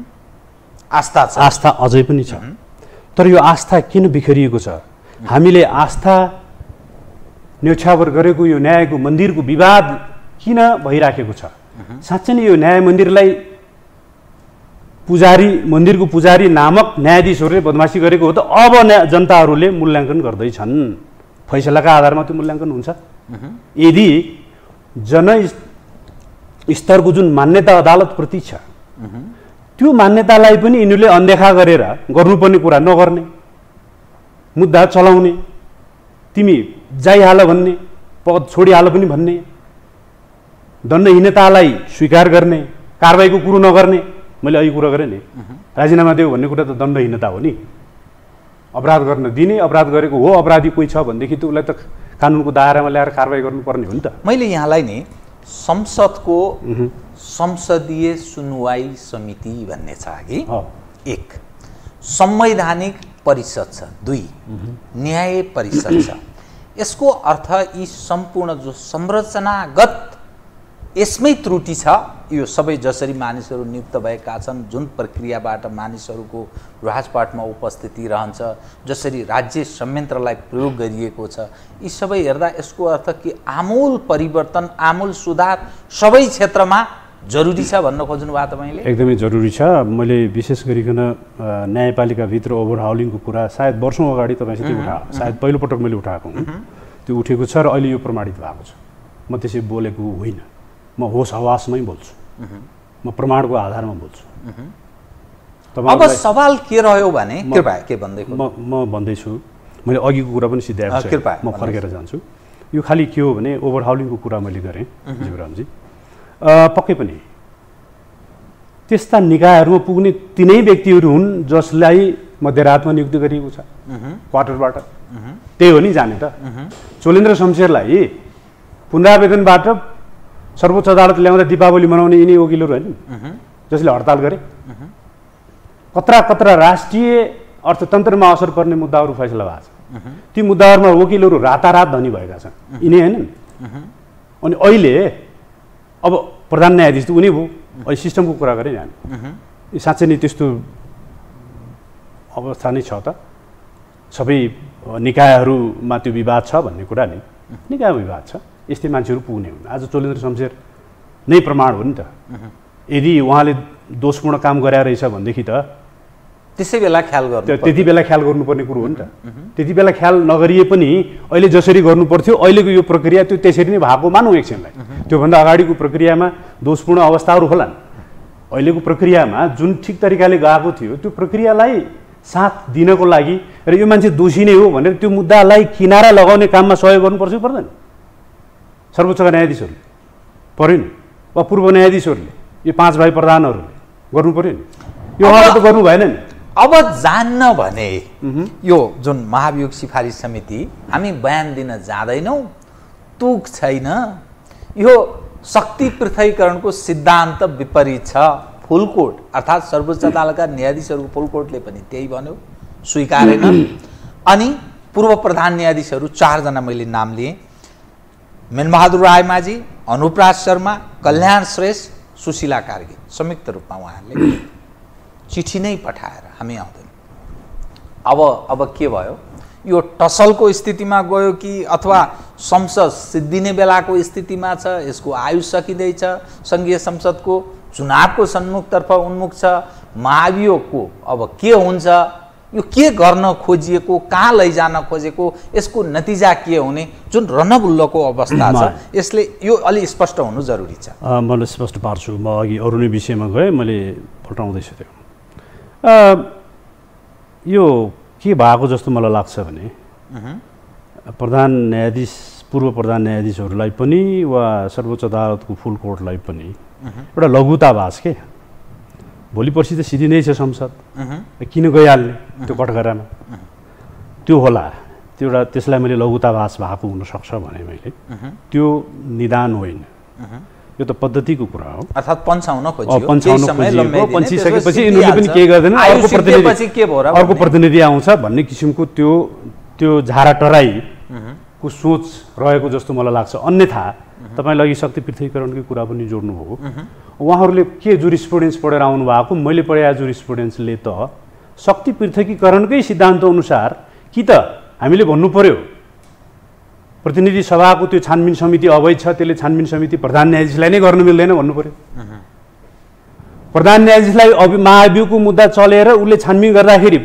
A: आस्था छ,
B: आस्था अझै पनि छ। तर यो आस्था किन बिखरिएको छ? हामीले आस्था न्यौछावर गरेको यो न्यायको मन्दिरको विवाद किन भइराखेको छ? साँच्चै नै यो न्याय मन्दिरलाई पुजारी, मन्दिरको पुजारी नामक न्यायाधीशहरूले बदमासी गरेको हो त अब जनताहरूले मूल्याङ्कन गर्दैछन्। फैसलाका आधारमा त्यो मूल्याङ्कन हुन्छ। यदि जन स्तरको जुन मान्यता अदालतप्रति छ, त्यो मान्यतालाई पनि यिनीहरूले अनदेखा गरेर गर्नुपर्ने कुरा नगर्ने, मुद्दा चलाउने, तिमी जाइहाल भन्ने, पद छोडिहाल पनि भन्ने, दण्डहीनतालाई स्वीकार गर्ने, कारबाहीको कुरो नगर्ने, मैले अघि कुरा गरेँ नि, राजीनामा देऊ भन्ने कुरा त दण्डहीनता हो नि। अपराध गर्न दिने, अपराध गरेको हो अपराधी कोही छ भनेदेखि त उसलाई त कानुनको दायरामा ल्याएर कारबाही गर्नुपर्ने हो नि त।
A: मैले यहाँलाई नि संसदको संसदीय सुनवाई समिति भन्ने छ कि एक, संवैधानिक परिषद छ दुई, न्याय परिषद छ। यसको अर्थ यी सम्पूर्ण जो संरचनागत यसमै त्रुटि छ, यो सबै जसरी मानिसहरू नियुक्त भएका छन्, जुन प्रक्रियाबाट मानिसहरूको राजपाटमा उपस्थिति रहन्छ, जसरी राज्य संयन्त्रलाई प्रयोग गरिएको छ, यी सबै हेर्दा यसको अर्थ कि आमूल परिवर्तन, आमूल सुधार सबै क्षेत्रमा जरुरी छ भन्न खोज्नु भयो तपाईँले?
B: एकदमै जरुरी छ। मैले विशेष गरिकन न्यायपालिकाभित्र ओभरहाउलिङको कुरा सायद वर्षौँ अगाडि तपाईँसित उठा सायद पहिलोपटक मैले उठाएको हुँ, त्यो उठेको छ र अहिले यो प्रमाणित भएको छ। म त्यसै बोलेको होइन, म होस हवासमै बोल्छु, म प्रमाणको आधारमा बोल्छु।
A: अब सवाल के रह्यो भने कृपया के भन्दै
B: म म भन्दैछु, मैले अघिको कुरा पनि सिद्ध्याएको छु, म फर्केर जान्छु। यो खालि के हो भने ओभरहाउलिङको कुरा मैले गरेँ जीवरामजी, पक्कै पनि त्यस्ता निकायहरूमा पुग्ने तिनै व्यक्तिहरू हुन् जसलाई मध्यरातमा नियुक्ति गरिएको छ क्वार्टरबाट, त्यही हो नि जाने त। चोलेन्द्र शमशेरलाई पुनरावेदनबाट सर्वोच्च अदालत ल्याउँदा दीपावली मनाउने यिनी वकिलहरू होइन जसले हडताल गरे। कत्रा कत्रा राष्ट्रिय अर्थतन्त्रमा असर पर्ने मुद्दाहरू फैसला भएको छ, ती मुद्दाहरूमा वकिलहरू रातारात धनी भएका छन्, यिनी होइनन्। अनि अहिले अब प्रधान न्यायाधीश त उनी भयो, अहिले सिस्टमको कुरा गरेँ नि हामी, साँच्चै नै त्यस्तो अवस्था नै छ त? सबै निकायहरूमा त्यो विवाद छ भन्ने कुरा नि, निकायमा विवाद छ, यस्तै मान्छेहरू पुग्ने हुन्। आज चोलेन्द्र शमशेर नै प्रमाण हो नि त। यदि उहाँले दोषपूर्ण काम गरे रहेछ भनेदेखि त
A: त्यसै बेला ख्याल गर्नु,
B: त्यति बेला ख्याल गर्नुपर्ने कुरो हो नि त। त्यति बेला ख्याल नगरिए पनि अहिले जसरी गर्नु पर्थ्यो अहिलेको यो प्रक्रिया त्यो त्यसरी नै भएको मानौँ एकछिनलाई। त्योभन्दा अगाडिको प्रक्रियामा दोषपूर्ण अवस्थाहरू होलान्। अहिलेको प्रक्रियामा जुन ठिक तरिकाले गएको थियो त्यो प्रक्रियालाई साथ दिनको लागि र यो मान्छे दोषी नै हो भनेर त्यो मुद्दालाई किनारा लगाउने काममा सहयोग गर्नुपर्छ कि पर्दैन? सर्वोच्चका न्यायाधीशहरूले पर्यो नि, वा पूर्व न्यायाधीशहरूले, यो पाँच भाइ प्रधानहरूले गर्नु पर्यो नि, यो उहाँले त गर्नु भएन नि।
A: अब जान्न भने यो जुन महाभियोग सिफारिस समिति हामी बयान दिन जाँदैनौँ, तुक छैन, यो शक्ति पृथकीकरणको सिद्धान्त विपरीत छ। फुलकोर्ट अर्थात् सर्वोच्च अदालतका न्यायाधीशहरूको फुलकोर्टले पनि त्यही भन्यो, स्वीकारेन। अनि पूर्व प्रधान न्यायाधीशहरू चारजना मैले नाम लिएँ, मेनबहादुर रायमाझी, अनुपराज शर्मा, कल्याण श्रेष्ठ, सुशीला कार्की, संयुक्त रूपमा उहाँहरूले चिठी नै पठाएर हामी आउँदैनौँ। अब अब के भयो, यो टसलको स्थितिमा गयो कि अथवा संसद सिद्धिने बेलाको स्थितिमा छ, यसको आयु सकिँदैछ, सङ्घीय संसदको चुनावको सन्मुखतर्फ उन्मुख छ, महाभियोगको अब के हुन्छ, यो के गर्न खोजिएको, कहाँ लैजान खोजेको, यसको नतिजा के हुने, जुन रनबुल्लको अवस्था छ, यसले यो अलि स्पष्ट हुनु जरुरी छ।
B: मैले स्पष्ट पार्छु, म अघि अरू नै विषयमा गएँ, मैले पल्टाउँदैछु त्यो। यो के भएको जस्तो मलाई लाग्छ भने प्रधान न्यायाधीश, पूर्व प्रधान न्यायाधीशहरूलाई पनि वा सर्वोच्च अदालतको फुल कोर्टलाई पनि एउटा लघुताभास के, भोलि पर्सि त सिद्धिँदै छ संसद, किन गइहाल्ने त्यो कठघरामा, त्यो होला, त्यो एउटा त्यसलाई मैले लघुताभास भएको हुनसक्छ भने मैले, त्यो निदान होइन, यो त पद्धतिको कुरा हो।
A: अर्थात् पन्छाउन खोजियो,
B: पन्छाउन खोजियो, पन्छिसकेपछि यिनीहरूले पनि के गर्दैन, अर्को प्रतिनिधि अर्को प्रतिनिधि आउँछ भन्ने किसिमको त्यो त्यो झारा टराईको सोच रहेको जस्तो मलाई लाग्छ। अन्यथा तपाईँले अघि शक्ति पृथकीकरणकै कुरा पनि जोड्नुभयो, उहाँहरूले के जुरिस्प्रुडेन्स पढेर आउनु भएको, मैले पढेको जुरिस्प्रुडेन्सले त शक्ति पृथकीकरणकै सिद्धान्त अनुसार कि त हामीले भन्नु पर्यो प्रतिनिधि सभाको त्यो छानबिन समिति अवैध छ, त्यसले छानबिन समिति प्रधान न्यायाधीशलाई नै गर्नु मिल्दैन भन्नु पर्यो। प्रधान न्यायाधीशलाई अभि महाभियोगको मुद्दा चलेर उसले छानबिन गर्दाखेरि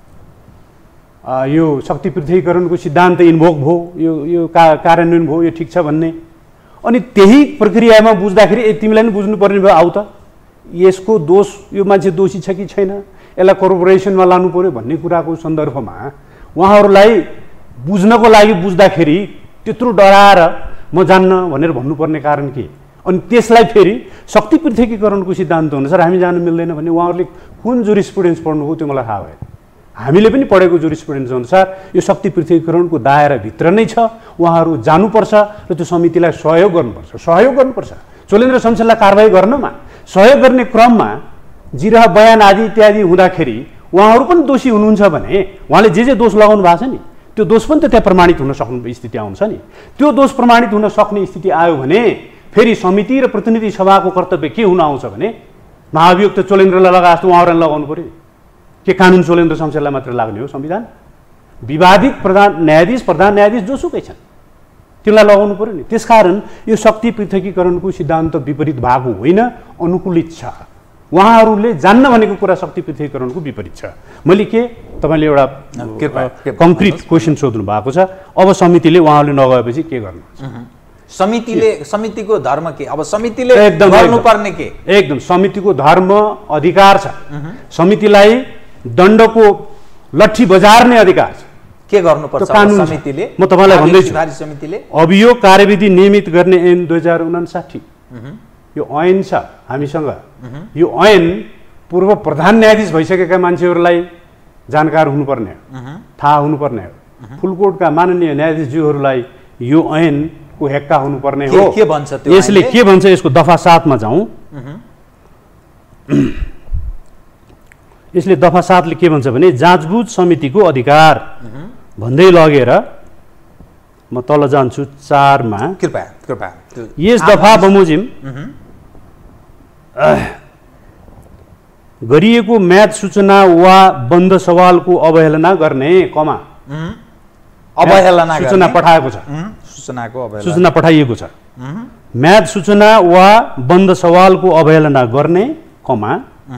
B: यो शक्ति पृथकीकरणको सिद्धान्त इन्भोक भयो, यो यो का कार्यान्वयन भयो, यो ठिक छ भन्ने, अनि त्यही प्रक्रियामा बुझ्दाखेरि ए तिमीलाई नि बुझ्नुपर्ने भयो, आउ त यसको दोष, यो मान्छे दोषी छ कि छैन, यसलाई कोर्पोरेसनमा लानु पर्यो भन्ने कुराको सन्दर्भमा उहाँहरूलाई बुझ्नको लागि बुझ्दाखेरि त्यत्रो डराएर म जान्न भनेर भन्नुपर्ने कारण के? अनि त्यसलाई फेरि शक्ति पृथकीकरणको सिद्धान्त अनुसार हामी जानु मिल्दैन भने उहाँहरूले कुन जुरिस्प्रुडेन्स पढ्नुभयो त्यो मलाई थाहा भएन। हामीले पनि पढेको जुरिस्प्रुडेन्स अनुसार यो शक्ति पृथकीकरणको दायराभित्र नै छ, उहाँहरू जानुपर्छ र त्यो समितिलाई सहयोग गर्नुपर्छ सहयोग गर्नुपर्छ चोलेन्द्र शमशेरलाई कारबाही गर्नमा सहयोग गर्ने क्रममा जिरह बयान आदि इत्यादि हुँदाखेरि उहाँहरू पनि दोषी हुनुहुन्छ भने उहाँले जे जे दोष लगाउनु भएको छ नि त्यो दोष पनि त त्यहाँ प्रमाणित हुन सक्ने स्थिति आउँछ नि। त्यो दोष प्रमाणित हुन सक्ने स्थिति आयो भने फेरि समिति र प्रतिनिधि सभाको कर्तव्य के हुन आउँछ भने महाभियोग त चोलेन्द्रलाई लगाए जस्तो उहाँहरूलाई लगाउनु पर्यो। के कानुन चोलेन्द्र शमशेरलाई मात्र लाग्ने हो? संविधान विवादित प्रधान न्यायाधीश प्रधान न्यायाधीश जोसुकै छन् त्यसलाई लगाउनु पर्यो नि। त्यसकारण यो शक्ति पृथकीकरणको सिद्धान्त विपरीत भएको होइन, अनुकूलित छ। उहाँहरूले जान्न भनेको कुरा शक्ति पृथकीकरणको विपरीत छ। मैले के तपाईँले एउटा कङ्क्रिट क्वेसन सोध्नु भएको छ, अब समितिले उहाँहरूले नगएपछि के गर्नुहुन्छ?
A: समितिले समितिको धर्म के? अब समितिले एकदम गर्नुपर्ने के?
B: एकदम समितिको धर्म अधिकार छ। समितिलाई दण्डको लट्ठी बजार्ने अधिकार छ।
A: के गर्नुपर्छ समितिले?
B: म तपाईँलाई भन्दैछु,
A: समितिले
B: अभियोग कार्यविधि नियमित गर्ने ऐन दुई हजार उनासाठी यो ऐन छ हामीसँग। यो ऐन पूर्व प्रधान न्यायाधीश भइसकेका मान्छेहरूलाई जानकार हुनुपर्ने हो, थाहा हुनुपर्ने हो। फुलकोटका माननीय न्यायाधीशज्यूहरूलाई यो ऐनको हेक्का हुनुपर्ने हो।
A: के भन्छ त्यो?
B: यसले के भन्छ? यसको दफा सातमा जाउँ। यसले दफा सातले के भन्छ भने जाँचबुझ समितिको अधिकार भन्दै लगेर म तल जान्छु चारमा।
A: कृपया कृपया
B: यस दफा बमोजिम गरिएको म्याद सूचना वा बन्द सवालको अवहेलना गर्ने कमा
A: अवहेलना
B: सूचना पठाएको छ
A: सूचनाको अवहेलना
B: सूचना पठाइएको छ म्याद सूचना वा बन्द सवालको अवहेलना गर्ने कमा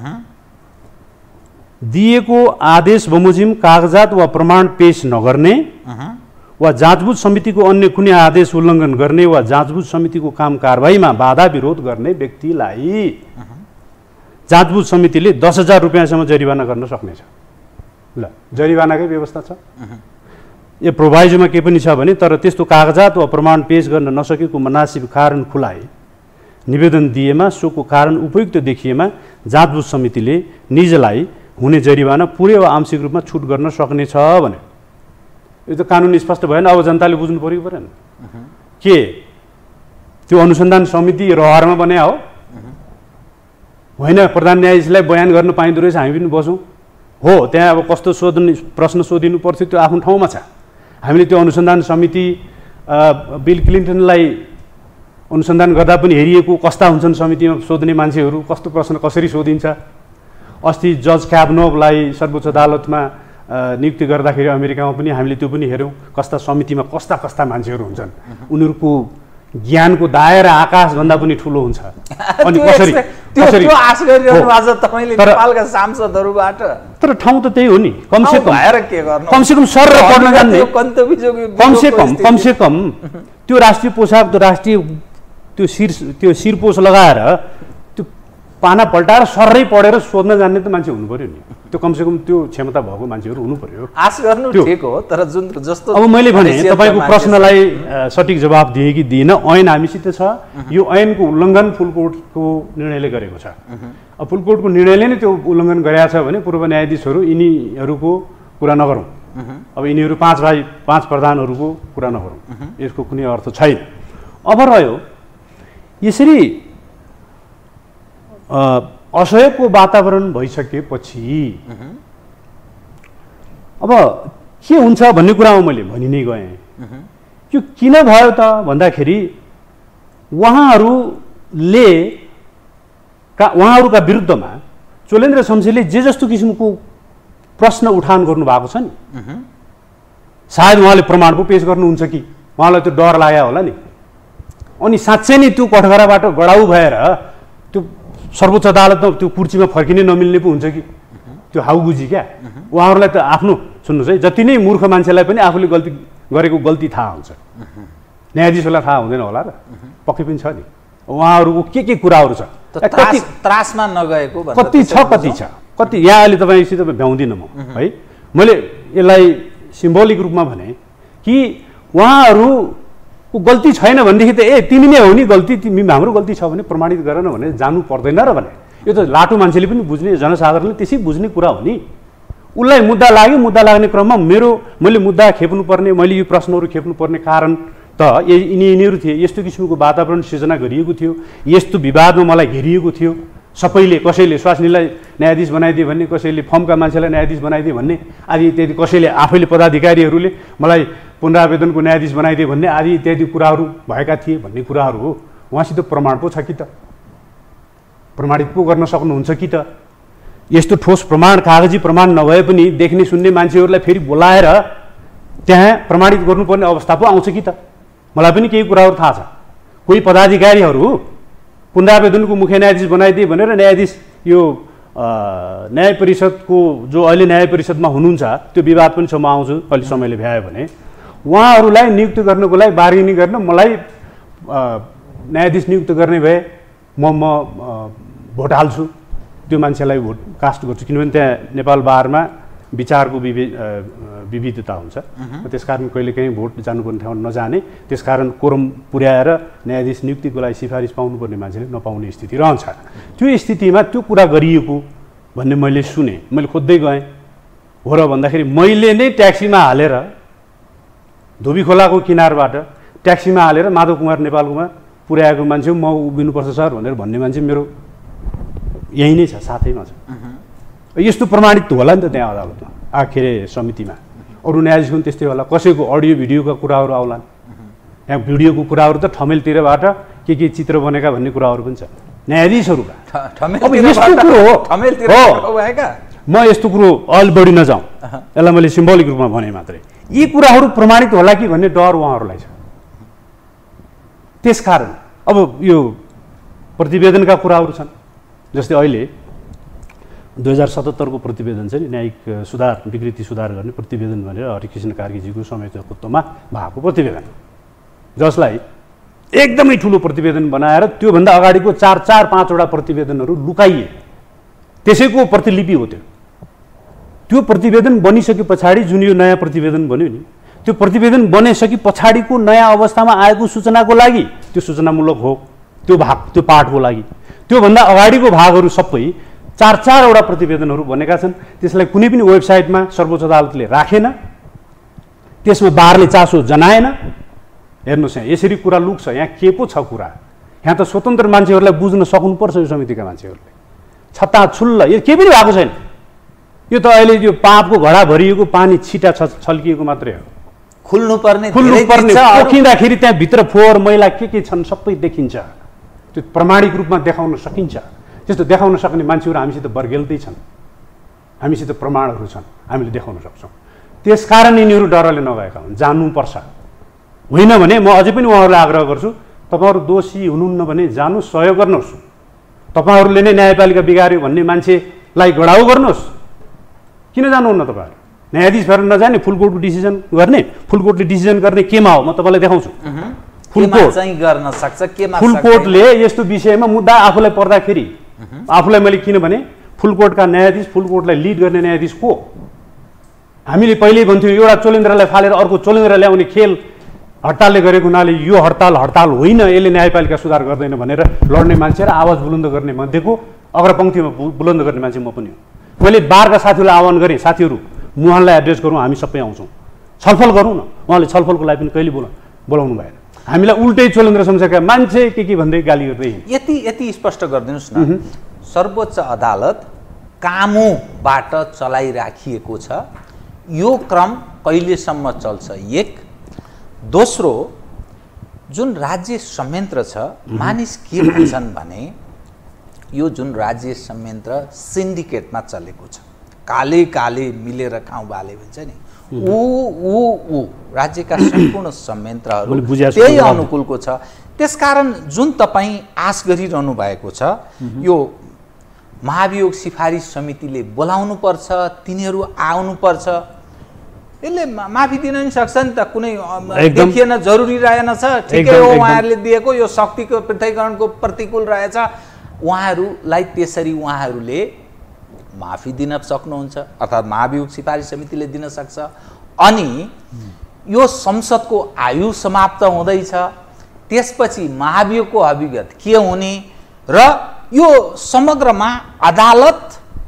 B: दिएको आदेश बमोजिम कागजात वा प्रमाण पेश नगर्ने वा जाँचबुझ समितिको अन्य कुनै आदेश उल्लङ्घन गर्ने वा जाँचबुझ समितिको काम कारबाहीमा बाधा विरोध गर्ने व्यक्तिलाई जाँचबुझ समितिले दस हजार रुपियाँसम्म जरिवाना गर्न सक्नेछ। ल जरिवानाकै व्यवस्था छ। यो प्रोभाइजोमा के पनि छ भने तर त्यस्तो कागजात वा प्रमाण पेश गर्न नसकेको मुनासिब कारण खुलाए निवेदन दिएमा सोको कारण उपयुक्त देखिएमा जाँचबुझ समितिले निजलाई हुने जरिवाना पुरै वा आंशिक रूपमा छुट गर्न सक्नेछ भने यो त कानुन स्पष्ट भएन। अब जनताले बुझ्नु पर्यो परेन के त्यो अनुसन्धान समिति रहरमा बन्या हो होइन? प्रधान न्यायाधीशलाई बयान गर्न पाइँदो रहेछ, हामी पनि बसौँ हो त्यहाँ। अब कस्तो सोध्ने प्रश्न सोधिनु पर्थ्यो त्यो आफ्नो ठाउँमा छ। हामीले त्यो अनुसन्धान समिति बिल क्लिन्टनलाई अनुसन्धान गर्दा पनि हेरिएको कस्ता हुन्छन् समितिमा सोध्ने मान्छेहरू, कस्तो प्रश्न कसरी सोधिन्छ। अस्ति जज क्याबनोभलाई सर्वोच्च अदालतमा नियुक्ति गर्दाखेरि अमेरिकामा पनि हामीले त्यो पनि हेऱ्यौँ कस्ता समितिमा कस्ता कस्ता मान्छेहरू हुन्छन्। उनीहरूको ज्ञानको दायरा आकाशभन्दा पनि ठुलो हुन्छ। अनि कसरी कसरी
A: आश गरिरहनु भएको छ तपाईले नेपालका सांसदहरूबाट? तर
B: ठाउँ त त्यही हो नि। कमसे कम
A: के गर्नु?
B: कमसे कम सर पढ्न जान्ने कमसे कम कमसे कम त्यो राष्ट्रिय पोसाक त्यो राष्ट्रिय त्यो शिर त्यो शिरपोस लगाएर त्यो पाना पल्टाएर सररै पढेर सोध्न जान्ने त मान्छे हुनु पर्यो नि। त्यो कमसे कम त्यो क्षमता भएको मान्छेहरू हुनु पर्यो।
A: आश गर्नु ठिक हो तर जुन जस्तो
B: अब मैले भने तपाईँको प्रश्नलाई सठिक जवाब दिएँ कि दिएन। ऐन हामीसित छ। यो ऐनको उल्लङ्घन फुलकोटको निर्णयले गरेको छ। अब फुलकोटको निर्णयले नै त्यो उल्लङ्घन गरेका छ भने पूर्व न्यायाधीशहरू यिनीहरूको कुरा नगरौँ। अब यिनीहरू पाँच भाइ पाँच प्रधानहरूको कुरा नगरौँ, यसको कुनै अर्थ छैन। अब रह्यो यसरी असहयोगको वातावरण भइसकेपछि अब के हुन्छ भन्ने कुरामा मैले भनि नै गएँ। यो किन भयो त भन्दाखेरि उहाँहरूले का उहाँहरूका विरुद्धमा चोलेन्द्र शमशेरले जे जस्तो किसिमको प्रश्न उठान गर्नु भएको छ नि, सायद उहाँले प्रमाण पो पेश गर्नुहुन्छ कि उहाँलाई त्यो डर लाग्यो होला नि। अनि साँच्चै नै त्यो कठघराबाट गडाउ भएर त्यो सर्वोच्च अदालतमा त्यो कुर्सीमा फर्किनै नमिल्ने पो हुन्छ कि त्यो हाउगुजी क्या। उहाँहरूलाई त आफ्नो सुन्नुहोस् है, जति नै मूर्ख मान्छेलाई पनि आफूले गल्ती गरेको गल्ती थाहा हुन्छ, न्यायाधीशहरूलाई थाहा हुँदैन होला र? पक्कै पनि छ नि। उहाँहरूको के के कुराहरू छ
A: कति त्रासमा नगएको
B: कति छ कति छ कति यहाँ अहिले तपाईँसित भ्याउँदिनँ म है। मैले यसलाई सिम्बोलिक रूपमा भने कि उहाँहरू ऊ गल्ती छैन भनेदेखि त ए तिमी नै हो नि गल्ती, तिमी हाम्रो गल्ती छ भने प्रमाणित गर न भने जानु पर्दैन र भने। यो त लाटो मान्छेले पनि बुझ्ने, जनसाधारणले त्यसै बुझ्ने कुरा हो नि। उसलाई मुद्दा लाग्यो, मुद्दा लाग्ने क्रममा मेरो मैले मुद्दा खेप्नुपर्ने, मैले यो प्रश्नहरू खेप्नुपर्ने कारण त यिनी यिनीहरू थिए। यस्तो किसिमको वातावरण सिर्जना गरिएको थियो, यस्तो विवादमा मलाई घेरिएको थियो। सबैले, कसैले स्वास्नीलाई न्यायाधीश बनाइदिए भन्ने, कसैले फर्मका मान्छेलाई न्यायाधीश बनाइदिए भन्ने आदि इत्यादि, कसैले आफैले पदाधिकारीहरूले मलाई पुनरावेदनको न्यायाधीश बनाइदिए भन्ने आदि इत्यादि कुराहरू भएका थिए भन्ने कुराहरू हो। उहाँसित प्रमाण पो छ कि त? प्रमाणित पो गर्न सक्नुहुन्छ कि त? यस्तो ठोस प्रमाण, कागजी प्रमाण नभए पनि देख्ने सुन्ने मान्छेहरूलाई फेरि बोलाएर त्यहाँ प्रमाणित गर्नुपर्ने अवस्था पो आउँछ कि त? मलाई पनि केही कुराहरू थाहा छ। कोही पदाधिकारीहरू पुनरावेदनको मुख्य न्यायाधीश बनाइदिए भनेर न्यायाधीश यो न्याय परिषदको जो अहिले न्याय परिषदमा हुनुहुन्छ त्यो विवाद पनि छ, म आउँछु अहिले समयले भ्यायो भने, उहाँहरूलाई नियुक्त गर्नको लागि बार्गेनिङ गर्न मलाई न्यायाधीश नियुक्त गर्ने भए म म भोट हाल्छु, त्यो मान्छेलाई भोट कास्ट गर्छु, किनभने त्यहाँ नेपाल बारमा विचारको विवि विविधता हुन्छ। त्यसकारण कहिलेकाहीँ भोट जानुपर्ने ठाउँ नजाने, त्यसकारण कोरम पुर्याएर न्यायाधीश नियुक्तिको लागि सिफारिस पाउनुपर्ने मान्छेले नपाउने स्थिति रहन्छ। त्यो स्थितिमा त्यो कुरा गरिएको भन्ने मैले सुने, मैले खोज्दै गएँ। हो र भन्दाखेरि मैले नै ट्याक्सीमा हालेर धोबी खोलाको किनारबाट ट्याक्सीमा हालेर माधव कुमार नेपालकोमा पुर्याएको मान्छे म उभिनुपर्छ सर भनेर भन्ने मान्छे मेरो यही नै छ, साथैमा छ। यस्तो प्रमाणित होला नि त त्यहाँ अदालतमा, आखिर समितिमा। अरू न्यायाधीश पनि त्यस्तै होला, कसैको अडियो भिडियोका कुराहरू आउलान्। यहाँ भिडियोको कुराहरू त ठमेलतिरबाट के के चित्र बनेका भन्ने कुराहरू पनि छ न्यायाधीशहरूका। अब यस्तो कुरो हो, म यस्तो कुरो अलि बढी नजाउँ, यसलाई मैले सिम्बोलिक रूपमा भने मात्रै। यी कुराहरू प्रमाणित होला कि भन्ने डर उहाँहरूलाई छ। त्यसकारण अब यो प्रतिवेदनका कुराहरू छन्, जस्तै अहिले दुई हजार सतहत्तरको प्रतिवेदन चाहिँ न्यायिक सुधार, विकृति सुधार गर्ने प्रतिवेदन भनेर हरिकृष्ण कार्कीजीको संयोजकत्वमा भएको प्रतिवेदन, जसलाई एकदमै ठुलो प्रतिवेदन बनाएर त्योभन्दा अगाडिको चार चार पाँचवटा प्रतिवेदनहरू लुकाइए, त्यसैको प्रतिलिपि हो त्यो। त्यो प्रतिवेदन बनिसके पछाडि जुन यो नयाँ प्रतिवेदन बन्यो नि, त्यो प्रतिवेदन बनिसके पछाडिको नयाँ अवस्थामा आएको सूचनाको लागि त्यो सूचनामूलक हो, त्यो भाग, त्यो पाठको लागि। त्योभन्दा अगाडिको भागहरू सबै चार चारवटा प्रतिवेदनहरू बनेका छन्। त्यसलाई कुनै पनि वेबसाइटमा सर्वोच्च अदालतले राखेन, त्यसमा बारले चासो जनाएन। हेर्नुहोस् यहाँ यसरी कुरा लुक्छ, यहाँ के पो छ कुरा? यहाँ त स्वतन्त्र मान्छेहरूलाई बुझ्न सक्नुपर्छ यो समितिका मान्छेहरूले। छत्ता छुल्ल यो केही पनि भएको छैन। यो त अहिले यो पापको घडा भरिएको पानी छिटा छल्किएको मात्रै हो।
A: खुल्नुपर्ने
B: खुल्नुपर्ने पोखिँदाखेरि त्यहाँ भित्र फोहोर मैला के के छन् सबै देखिन्छ। त्यो प्रमाणिक रूपमा देखाउन सकिन्छ। त्यस्तो देखाउन सक्ने मान्छेहरू हामीसित बर्गेल्दै छन्, हामीसित प्रमाणहरू छन्, हामीले देखाउन सक्छौँ। त्यसकारण यिनीहरू डरले नगएका हुन्। जानुपर्छ, होइन भने म अझै पनि उहाँहरूलाई आग्रह गर्छु, तपाईँहरू दोषी हुनुहुन्न भने जानु, सहयोग गर्नुहोस्। तपाईँहरूले नै न्यायपालिका बिगार्यो भन्ने मान्छेलाई गडाउ गर्नुहोस्। किन जानुहुन्न तपाईँहरू? न्यायाधीश भएर नजाने, फुल कोर्टको डिसिजन गर्ने, फुल कोर्टले डिसिजन गर्ने केमा हो म तपाईँलाई देखाउँछु।
A: फुल कोर्ट चाहिँ गर्न सक्छ, केमा
B: फुल कोर्टले यस्तो विषयमा मुद्दा आफूलाई पर्दाखेरि, आफूलाई मैले किनभने फुल कोर्टका न्यायाधीश, फुल कोर्टलाई लिड गर्ने न्यायाधीश को? हामीले पहिल्यै भन्थ्यौँ एउटा चोलेन्द्रलाई फालेर अर्को चोलेन्द्र ल्याउने खेल हडतालले गरेको हुनाले यो हडताल हडताल होइन, यसले न्यायपालिका सुधार गर्दैन भनेर लड्ने मान्छे र आवाज बुलन्द गर्ने मध्येको अग्रपङ्क्तिमा बुलन्द गर्ने मान्छे म पनि हो। मैले बारका साथीहरूलाई आह्वान गरेँ, साथीहरू मुहानलाई एड्रेस गरौँ, हामी सबै आउँछौँ, छलफल गरौँ न। उहाँले छलफलको लागि पनि कहिले बोला बोलाउनु भएन। हामीलाई उल्टै चोलेन्द्र शमशेरका मान्छे के के भन्दै गाली गर्दै।
A: यति यति स्पष्ट गरिदिनुहोस् न, सर्वोच्च अदालत कामुबाट चलाइराखिएको छ, यो क्रम कहिलेसम्म चल्छ? एक। दोस्रो, जुन राज्य संयन्त्र छ, मानिस के भन्छन् भने यो जुन राज्य संयन्त्र सिन्डिकेटमा चलेको छ, काले काले मिलेर खाउँ बाले भन्छ नि, ऊ ऊ ऊ राज्यका सम्पूर्ण संयन्त्रहरू त्यही अनुकूलको छ। त्यसकारण जुन तपाईँ आश गरिरहनु भएको छ, यो महाभियोग सिफारिस समितिले बोलाउनु पर्छ, तिनीहरू आउनुपर्छ, यसले माफी दिन नि सक्छ नि त। कुनै देखिएन, जरुरी रहेनछ, ठिकै हो, उहाँहरूले दिएको यो शक्तिको पृथकीकरणको प्रतिकूल रहेछ, उहाँहरूलाई त्यसरी उहाँहरूले माफी दिन सक्नुहुन्छ, अर्थात् महाभियोग सिफारिस समितिले दिन सक्छ। अनि यो संसदको आयु समाप्त हुँदैछ, त्यसपछि महाभियोगको अभिगत के हुने र यो समग्रमा अदालत,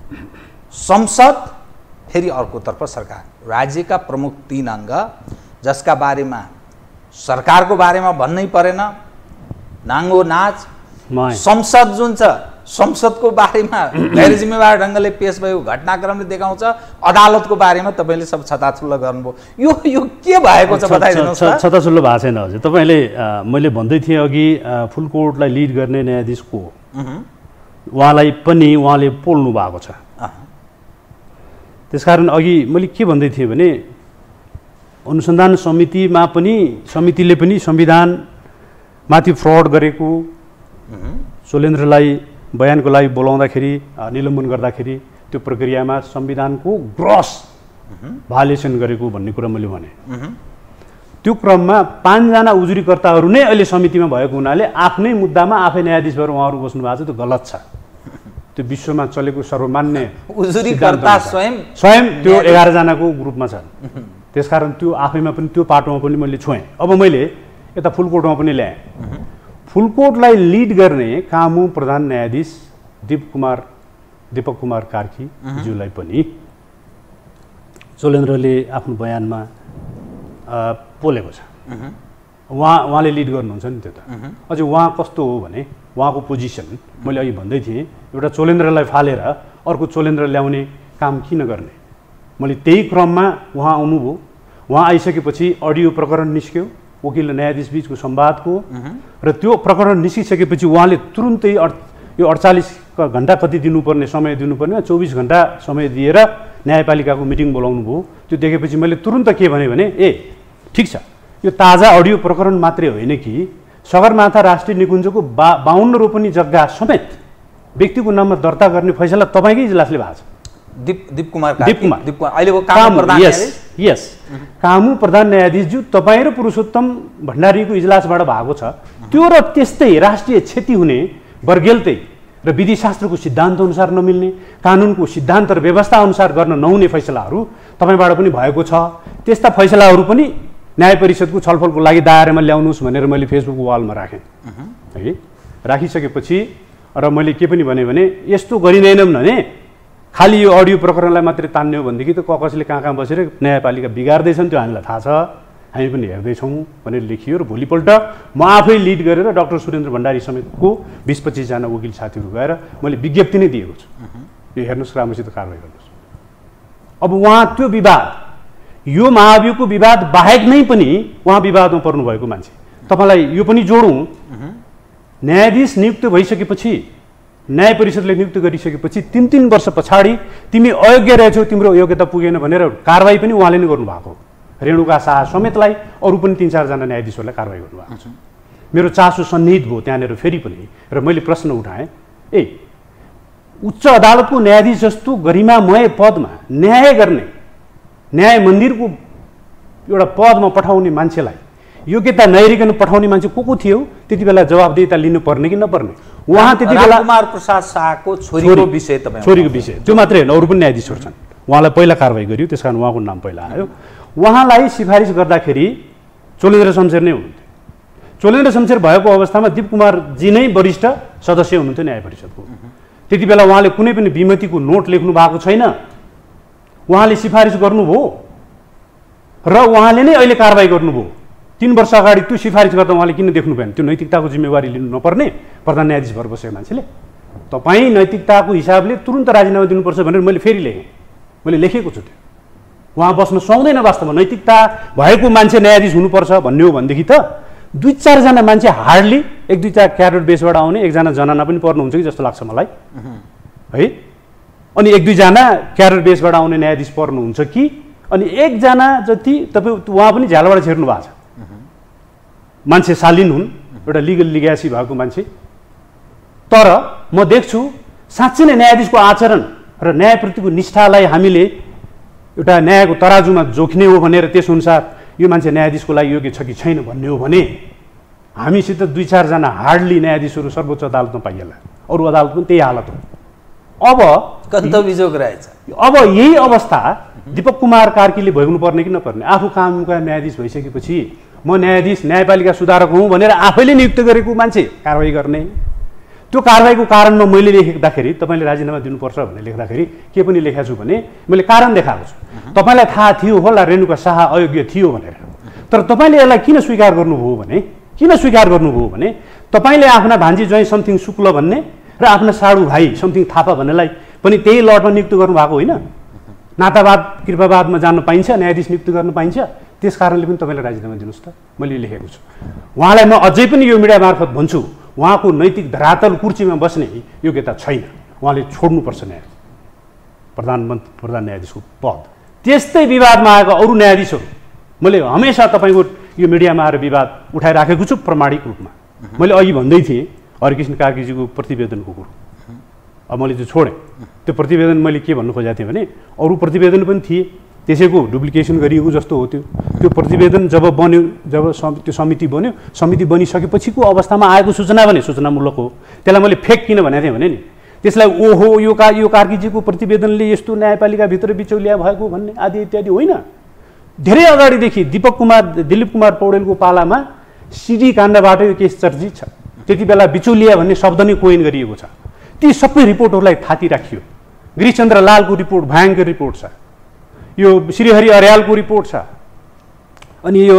A: संसद, फेरि अर्कोतर्फ सरकार, राज्यका प्रमुख तीन अङ्ग जसका बारेमा सरकारको बारेमा भन्नै परेन, नाङ्गो नाच, संसद जुन छ संसदको बारेमा गैर जिम्मेवार ढङ्गले पेश भएको घटनाक्रमले देखाउँछ, अदालतको बारेमा तपाईँले सब छताछुल्लो गर्नुभयो। यो यो के भएको छ बताइदिनुहोस् त।
B: छताछुल्लो भएको छैन हजुर। तपाईँले मैले भन्दै थिएँ अघि फुल कोर्टलाई लिड गर्ने न्यायाधीशको उहाँलाई पनि उहाँले पोल्नु भएको छ। त्यसकारण अघि मैले के भन्दै थिएँ भने अनुसन्धान समितिमा पनि समितिले पनि संविधानमाथि फ्रड गरेको, चोलेन्द्रलाई बयानको लागि बोलाउँदाखेरि निलम्बन गर्दाखेरि त्यो प्रक्रियामा संविधानको ग्रस भायोलेसन गरेको भन्ने कुरा मैले भने। त्यो क्रममा पाँचजना उजुरीकर्ताहरू नै अहिले समितिमा भएको हुनाले आफ्नै मुद्दामा आफै न्यायाधीश भएर उहाँहरू बस्नु भएको छ, त्यो गलत छ। त्यो विश्वमा चलेको सर्वमान्य
A: उजुरीकर्ता स्वयं
B: स्वयं त्यो एघारजनाको ग्रुपमा छन्। त्यसकारण त्यो आफैमा पनि त्यो पाटोमा पनि मैले छोएँ। अब मैले यता फुलकोटमा पनि ल्याएँ। फुलकोटलाई लिड गर्ने कामु प्रधान न्यायाधीश दीप कुमार दीपक कुमार कार्की ज्यूलाई पनि चोलेन्द्रले आफ्नो बयानमा पोलेको छ। उहाँ उहाँले लिड गर्नुहुन्छ नि त्यो त। अझै उहाँ कस्तो हो भने उहाँको पोजिसन मैले अघि भन्दै थिएँ, एउटा चोलेन्द्रलाई फालेर अर्को चोलेन्द्र ल्याउने काम किन गर्ने। मैले त्यही क्रममा उहाँ आउनुभयो। उहाँ आइसकेपछि अडियो प्रकरण निस्क्यो वकिल र न्यायाधीश बिचको संवादको, र त्यो प्रकरण निस्किसकेपछि उहाँले तुरुन्तै अड यो अडचालिस घन्टा कति दिनुपर्ने समय दिनुपर्ने चौबिस घन्टा समय दिएर न्यायपालिकाको मिटिङ बोलाउनु भयो। त्यो देखेपछि मैले तुरुन्त के भने भने ए ठिक छ, यो ताजा अडियो प्रकरण मात्रै होइन कि सगरमाथा राष्ट्रिय निकुञ्जको बा बाहन्न रोपनी जग्गा समेत व्यक्तिको नाममा दर्ता गर्ने फैसला तपाईँकै इजलासले भएको छ।
A: दीप दीप कुमार
B: दीप कुमार
A: दीप कुमार अहिलेको कामु प्रधान न्यायाधीश।
B: यस कामु प्रधान न्यायाधीशज्यू तपाईँ र पुरुषोत्तम भण्डारीको इजलासबाट भएको छ। त्यो र त्यस्तै राष्ट्रिय क्षति हुने बर्गेल्तै र विधिशास्त्रको सिद्धान्त अनुसार नमिल्ने, कानुनको सिद्धान्त र व्यवस्था अनुसार गर्न नहुने फैसलाहरू तपाईँबाट पनि भएको छ। त्यस्ता फैसलाहरू पनि न्याय परिषदको छलफलको लागि दायरामा ल्याउनुहोस् भनेर मैले फेसबुक वालमा राखेँ है। राखिसकेपछि र मैले के पनि भने भने यस्तो गरिँदैनौँ भने खालि यो अडियो प्रकरणलाई मात्रै तान्ने हो भनेदेखि त कसले कहाँ कहाँ बसेर न्यायपालिका बिगार्दैछन् त्यो हामीलाई थाहा छ, हामी पनि हेर्दैछौँ भनेर लेखियो। र भोलिपल्ट म आफै लिड गरेर डाक्टर सुरेन्द्र भण्डारी समेतको बिस पच्चिसजना वकिल साथीहरू गएर मैले विज्ञप्ति नै दिएको छु, यो हेर्नुहोस् राम्रोसित कारवाही गर्नुहोस्। अब उहाँ त्यो विवाद, यो महाभियोगको विवाद बाहेक नै पनि उहाँ विवादमा पर्नुभएको मान्छे। तपाईँलाई यो पनि जोडौँ, न्यायाधीश नियुक्त भइसकेपछि न्याय परिषदले नियुक्त गरिसकेपछि तिन तिन वर्ष पछाडि तिमी अयोग्य रहेछौ, तिम्रो योग्यता पुगेन भनेर कारवाही पनि उहाँले नै गर्नुभएको। रेणुका शाह समेतलाई अरू पनि तिन चारजना न्यायाधीशहरूलाई कारवाही गर्नुभएको छ। मेरो चासो सन्निहित भयो त्यहाँनिर फेरि पनि, र मैले प्रश्न उठाएँ, ए उच्च अदालतको न्यायाधीश जस्तो गरिमामय पदमा न्याय गर्ने, न्याय मन्दिरको एउटा पदमा पठाउने मान्छेलाई योग्यता नहेरिकन पठाउने मान्छे को को थियो त्यति बेला जवाबदेहिता लिनुपर्ने कि नपर्ने? उहाँ त्यति बेला
A: कुमार प्रसाद शाहको छोरीको विषय तपाईँ
B: छोरीको विषय त्यो मात्रै होइन, अरू पनि न्यायाधीशहरू छन्। उहाँलाई पहिला कारवाही गरियो, त्यस कारण उहाँको नाम पहिला आयो। उहाँलाई सिफारिस गर्दाखेरि चोलेन्द्र शमशेर नै हुनुहुन्थ्यो। चोलेन्द्र शमशेर भएको अवस्थामा दीप कुमारजी नै वरिष्ठ सदस्य हुनुहुन्थ्यो न्याय परिषदको। त्यति बेला उहाँले कुनै पनि विमतिको नोट लेख्नु भएको छैन, उहाँले सिफारिस गर्नुभयो र उहाँले नै अहिले कारवाही गर्नुभयो। तीन वर्ष अगाडि त्यो सिफारिस गर्दा उहाँले किन देख्नु भएन? त्यो नैतिकताको जिम्मेवारी लिनु नपर्ने प्रधान न्यायाधीश भएर बसेको मान्छेले तपाईँ नैतिकताको हिसाबले तुरुन्त राजीनामा दिनुपर्छ भनेर मैले फेरि लेखेँ, मैले लेखेको छु। त्यो उहाँ बस्न सक्दैन वास्तवमा। नैतिकता भएको मान्छे न्यायाधीश हुनुपर्छ भन्ने हो भनेदेखि त दुई चारजना मान्छे हार्डली एक दुई चार क्याडर बेसबाट आउने, एकजना जनाना पनि पर्नुहुन्छ कि जस्तो लाग्छ मलाई है। अनि एक दुईजना क्याडर बेसबाट आउने न्यायाधीश पर्नुहुन्छ कि, अनि एकजना जति तपाईँ उहाँ पनि झ्यालबाट छेर्नु भएको छ। मान्छे शालीन हुन्, एउटा लिगल लिग्यासी भएको मान्छे, तर म देख्छु साँच्चै नै न्यायाधीशको आचरण र न्यायप्रतिको निष्ठालाई हामीले एउटा न्यायको तराजुमा जोख्ने हो भनेर त्यसअनुसार यो मान्छे न्यायाधीशको लागि योग्य छ कि छैन भन्ने हो भने हामीसित दुई चारजना हार्डली न्यायाधीशहरू सर्वोच्च अदालतमा पाइएला, अरू अदालत पनि त्यही हालत हो। अब
A: कन्तविजोग रहेछ।
B: अब यही अवस्था दीपक कुमार कार्कीले भोग्नुपर्ने कि नपर्ने? आफू कानुनका न्यायाधीश भइसकेपछि म न्यायाधीश न्यायपालिका सुधारक हुँ भनेर आफैले नियुक्त गरेको मान्छे कारवाही गर्ने, त्यो कारवाहीको कारणमा मैले लेख्दाखेरि तपाईँले राजीनामा दिनुपर्छ भनेर लेख्दाखेरि के पनि लेखेको छु भने मैले कारण देखाएको छु। तपाईँलाई थाहा थियो होला रेणुका शाह अयोग्य थियो भनेर, तर तपाईँले यसलाई किन स्वीकार गर्नुभयो भने किन स्वीकार गर्नुभयो भने तपाईँले आफ्ना भान्जी ज्वाइँ समथिङ शुक्ल भन्ने र आफ्ना साडु भाइ समथिङ थापा भन्नेलाई पनि त्यही लटमा नियुक्त गर्नुभएको होइन? नातावाद कृपावादमा जान पाइन्छ, न्यायाधीश नियुक्त गर्न पाइन्छ, त्यस कारणले पनि तपाईँले राजीनामा दिनुहोस् त, मैले लेखेको छु। उहाँलाई म अझै पनि यो मिडिया मार्फत भन्छु, उहाँको नैतिक धरातल कुर्सीमा बस्ने योग्यता छैन, उहाँले छोड्नुपर्छ न्यायाधीश प्रधानमन्त्री प्रधान न्यायाधीशको पद। त्यस्तै विवादमा आएको अरू न्यायाधीशहरू मैले हमेसा तपाईँको यो मिडियामा आएर विवाद उठाइराखेको छु प्रमाणिक रूपमा। मैले अघि भन्दै थिएँ हरिकृष्ण कार्कीजीको प्रतिवेदनको कुरो, अब मैले त्यो छोडेँ। त्यो प्रतिवेदन मैले के भन्नु खोजेको थिएँ भने अरू प्रतिवेदन पनि थिए, त्यसैको डुप्लिकेसन गरिएको जस्तो हो। त्यो त्यो प्रतिवेदन जब बन्यो, जब त्यो समिति बन्यो, समिति बनिसकेपछिको अवस्थामा आएको सूचना भने सूचनामूलक हो, त्यसलाई मैले फेक किन भनेको थिएँ भने नि त्यसलाई ओहो यो का यो कार्कीजीको प्रतिवेदनले यस्तो न्यायपालिकाभित्र बिचौलिया भएको भन्ने आदि इत्यादि होइन। धेरै अगाडिदेखि दीपक कुमार दिलीप कुमार पौडेलको पालामा सिडी काण्डबाट यो केस चर्चित छ। त्यति बेला बिचौलिया भन्ने शब्द नै कोइन गरिएको छ। ती सबै रिपोर्टहरूलाई थाती राखियो। गिरिशचन्द्र लालको रिपोर्ट भयङ्कर रिपोर्ट छ, यो श्रीहरि अर्यालको रिपोर्ट छ, अनि यो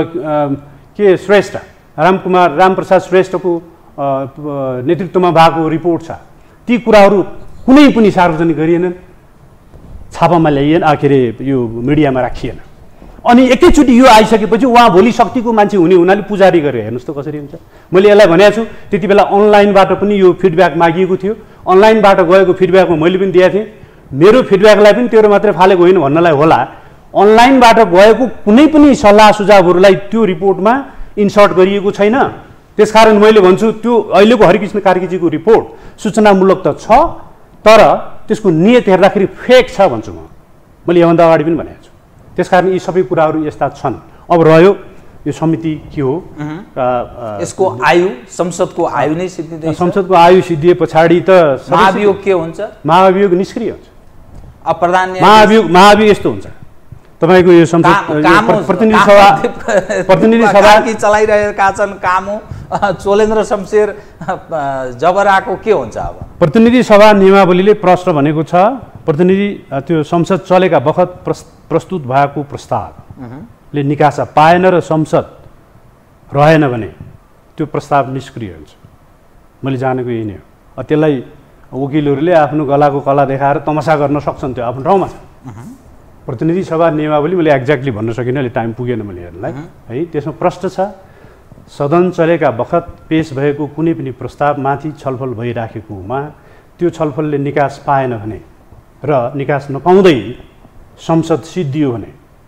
B: के श्रेष्ठ रामकुमार रामप्रसाद श्रेष्ठको नेतृत्वमा भएको रिपोर्ट छ। ती कुराहरू कुनै पनि सार्वजनिक गरिएनन्, छापामा ल्याइएन, के अरे यो मिडियामा राखिएन। अनि एकैचोटि यो आइसकेपछि उहाँ भोलि शक्तिको मान्छे हुने हुनाले पुजारी गरेर हेर्नुहोस् त कसरी हुन्छ। मैले यसलाई भनेको छु, त्यति बेला अनलाइनबाट पनि यो फिडब्याक मागिएको थियो, अनलाइनबाट गएको फिडब्याकमा मैले पनि दिएको थिएँ। मेरो फिडब्याकलाई पनि तेरो मात्रै फालेको होइन भन्नलाई होला, अनलाइनबाट गएको कुनै पनि सल्लाह सुझावहरूलाई त्यो रिपोर्टमा इन्सर्ट गरिएको छैन। त्यसकारण मैले भन्छु त्यो अहिलेको हरिकृष्ण कार्कीजीको रिपोर्ट सूचनामूलक त छ, तर त्यसको नियत हेर्दाखेरि फेक छ भन्छु म। मैले योभन्दा अगाडि पनि भनेको छु। त्यसकारण यी सबै कुराहरू यस्ता छन्। अब रह्यो यो समिति के हो,
A: यसको आयु संसदको आयु नै सिद्धिँदैछ।
B: संसदको आयु सिद्धिए पछाडि त
A: महाभियोग के हुन्छ?
B: महाभियोग निष्क्रिय हुन्छ।
A: अब प्रधान
B: महाभियोग महाभियोग यस्तो हुन्छ, तपाईँको यो संसद प्रतिनिधि सभा प्रतिनिधि सभा
A: कि चलाइरहेका छन् काम हो, चोलेन्द्र शमशेर जबराको के हुन्छ? अब
B: प्रतिनिधि सभा नियमावलीले प्रश्न भनेको छ, प्रतिनिधि त्यो संसद चलेका बखत प्रस्तुत भएको प्रस्तावले निकासा पाएन र संसद रहेन भने त्यो प्रस्ताव निष्क्रिय हुन्छ। मैले जानेको यही नै हो। त्यसलाई वकिलहरूले आफ्नो गलाको कला देखाएर तमासा गर्न सक्छन्, त्यो आफ्नो ठाउँमा छ। प्रतिनिधि सभा नियमावली मैले एक्ज्याक्टली भन्न सकिनँ, अहिले टाइम पुगेन मैले हेर्नलाई है। त्यसमा प्रश्न छ, सदन चलेका बखत पेश भएको कुनै पनि प्रस्तावमाथि छलफल भइराखेकोमा त्यो छलफलले निकास पाएन भने र निकास नपाउँदै संसद सिद्धियो भने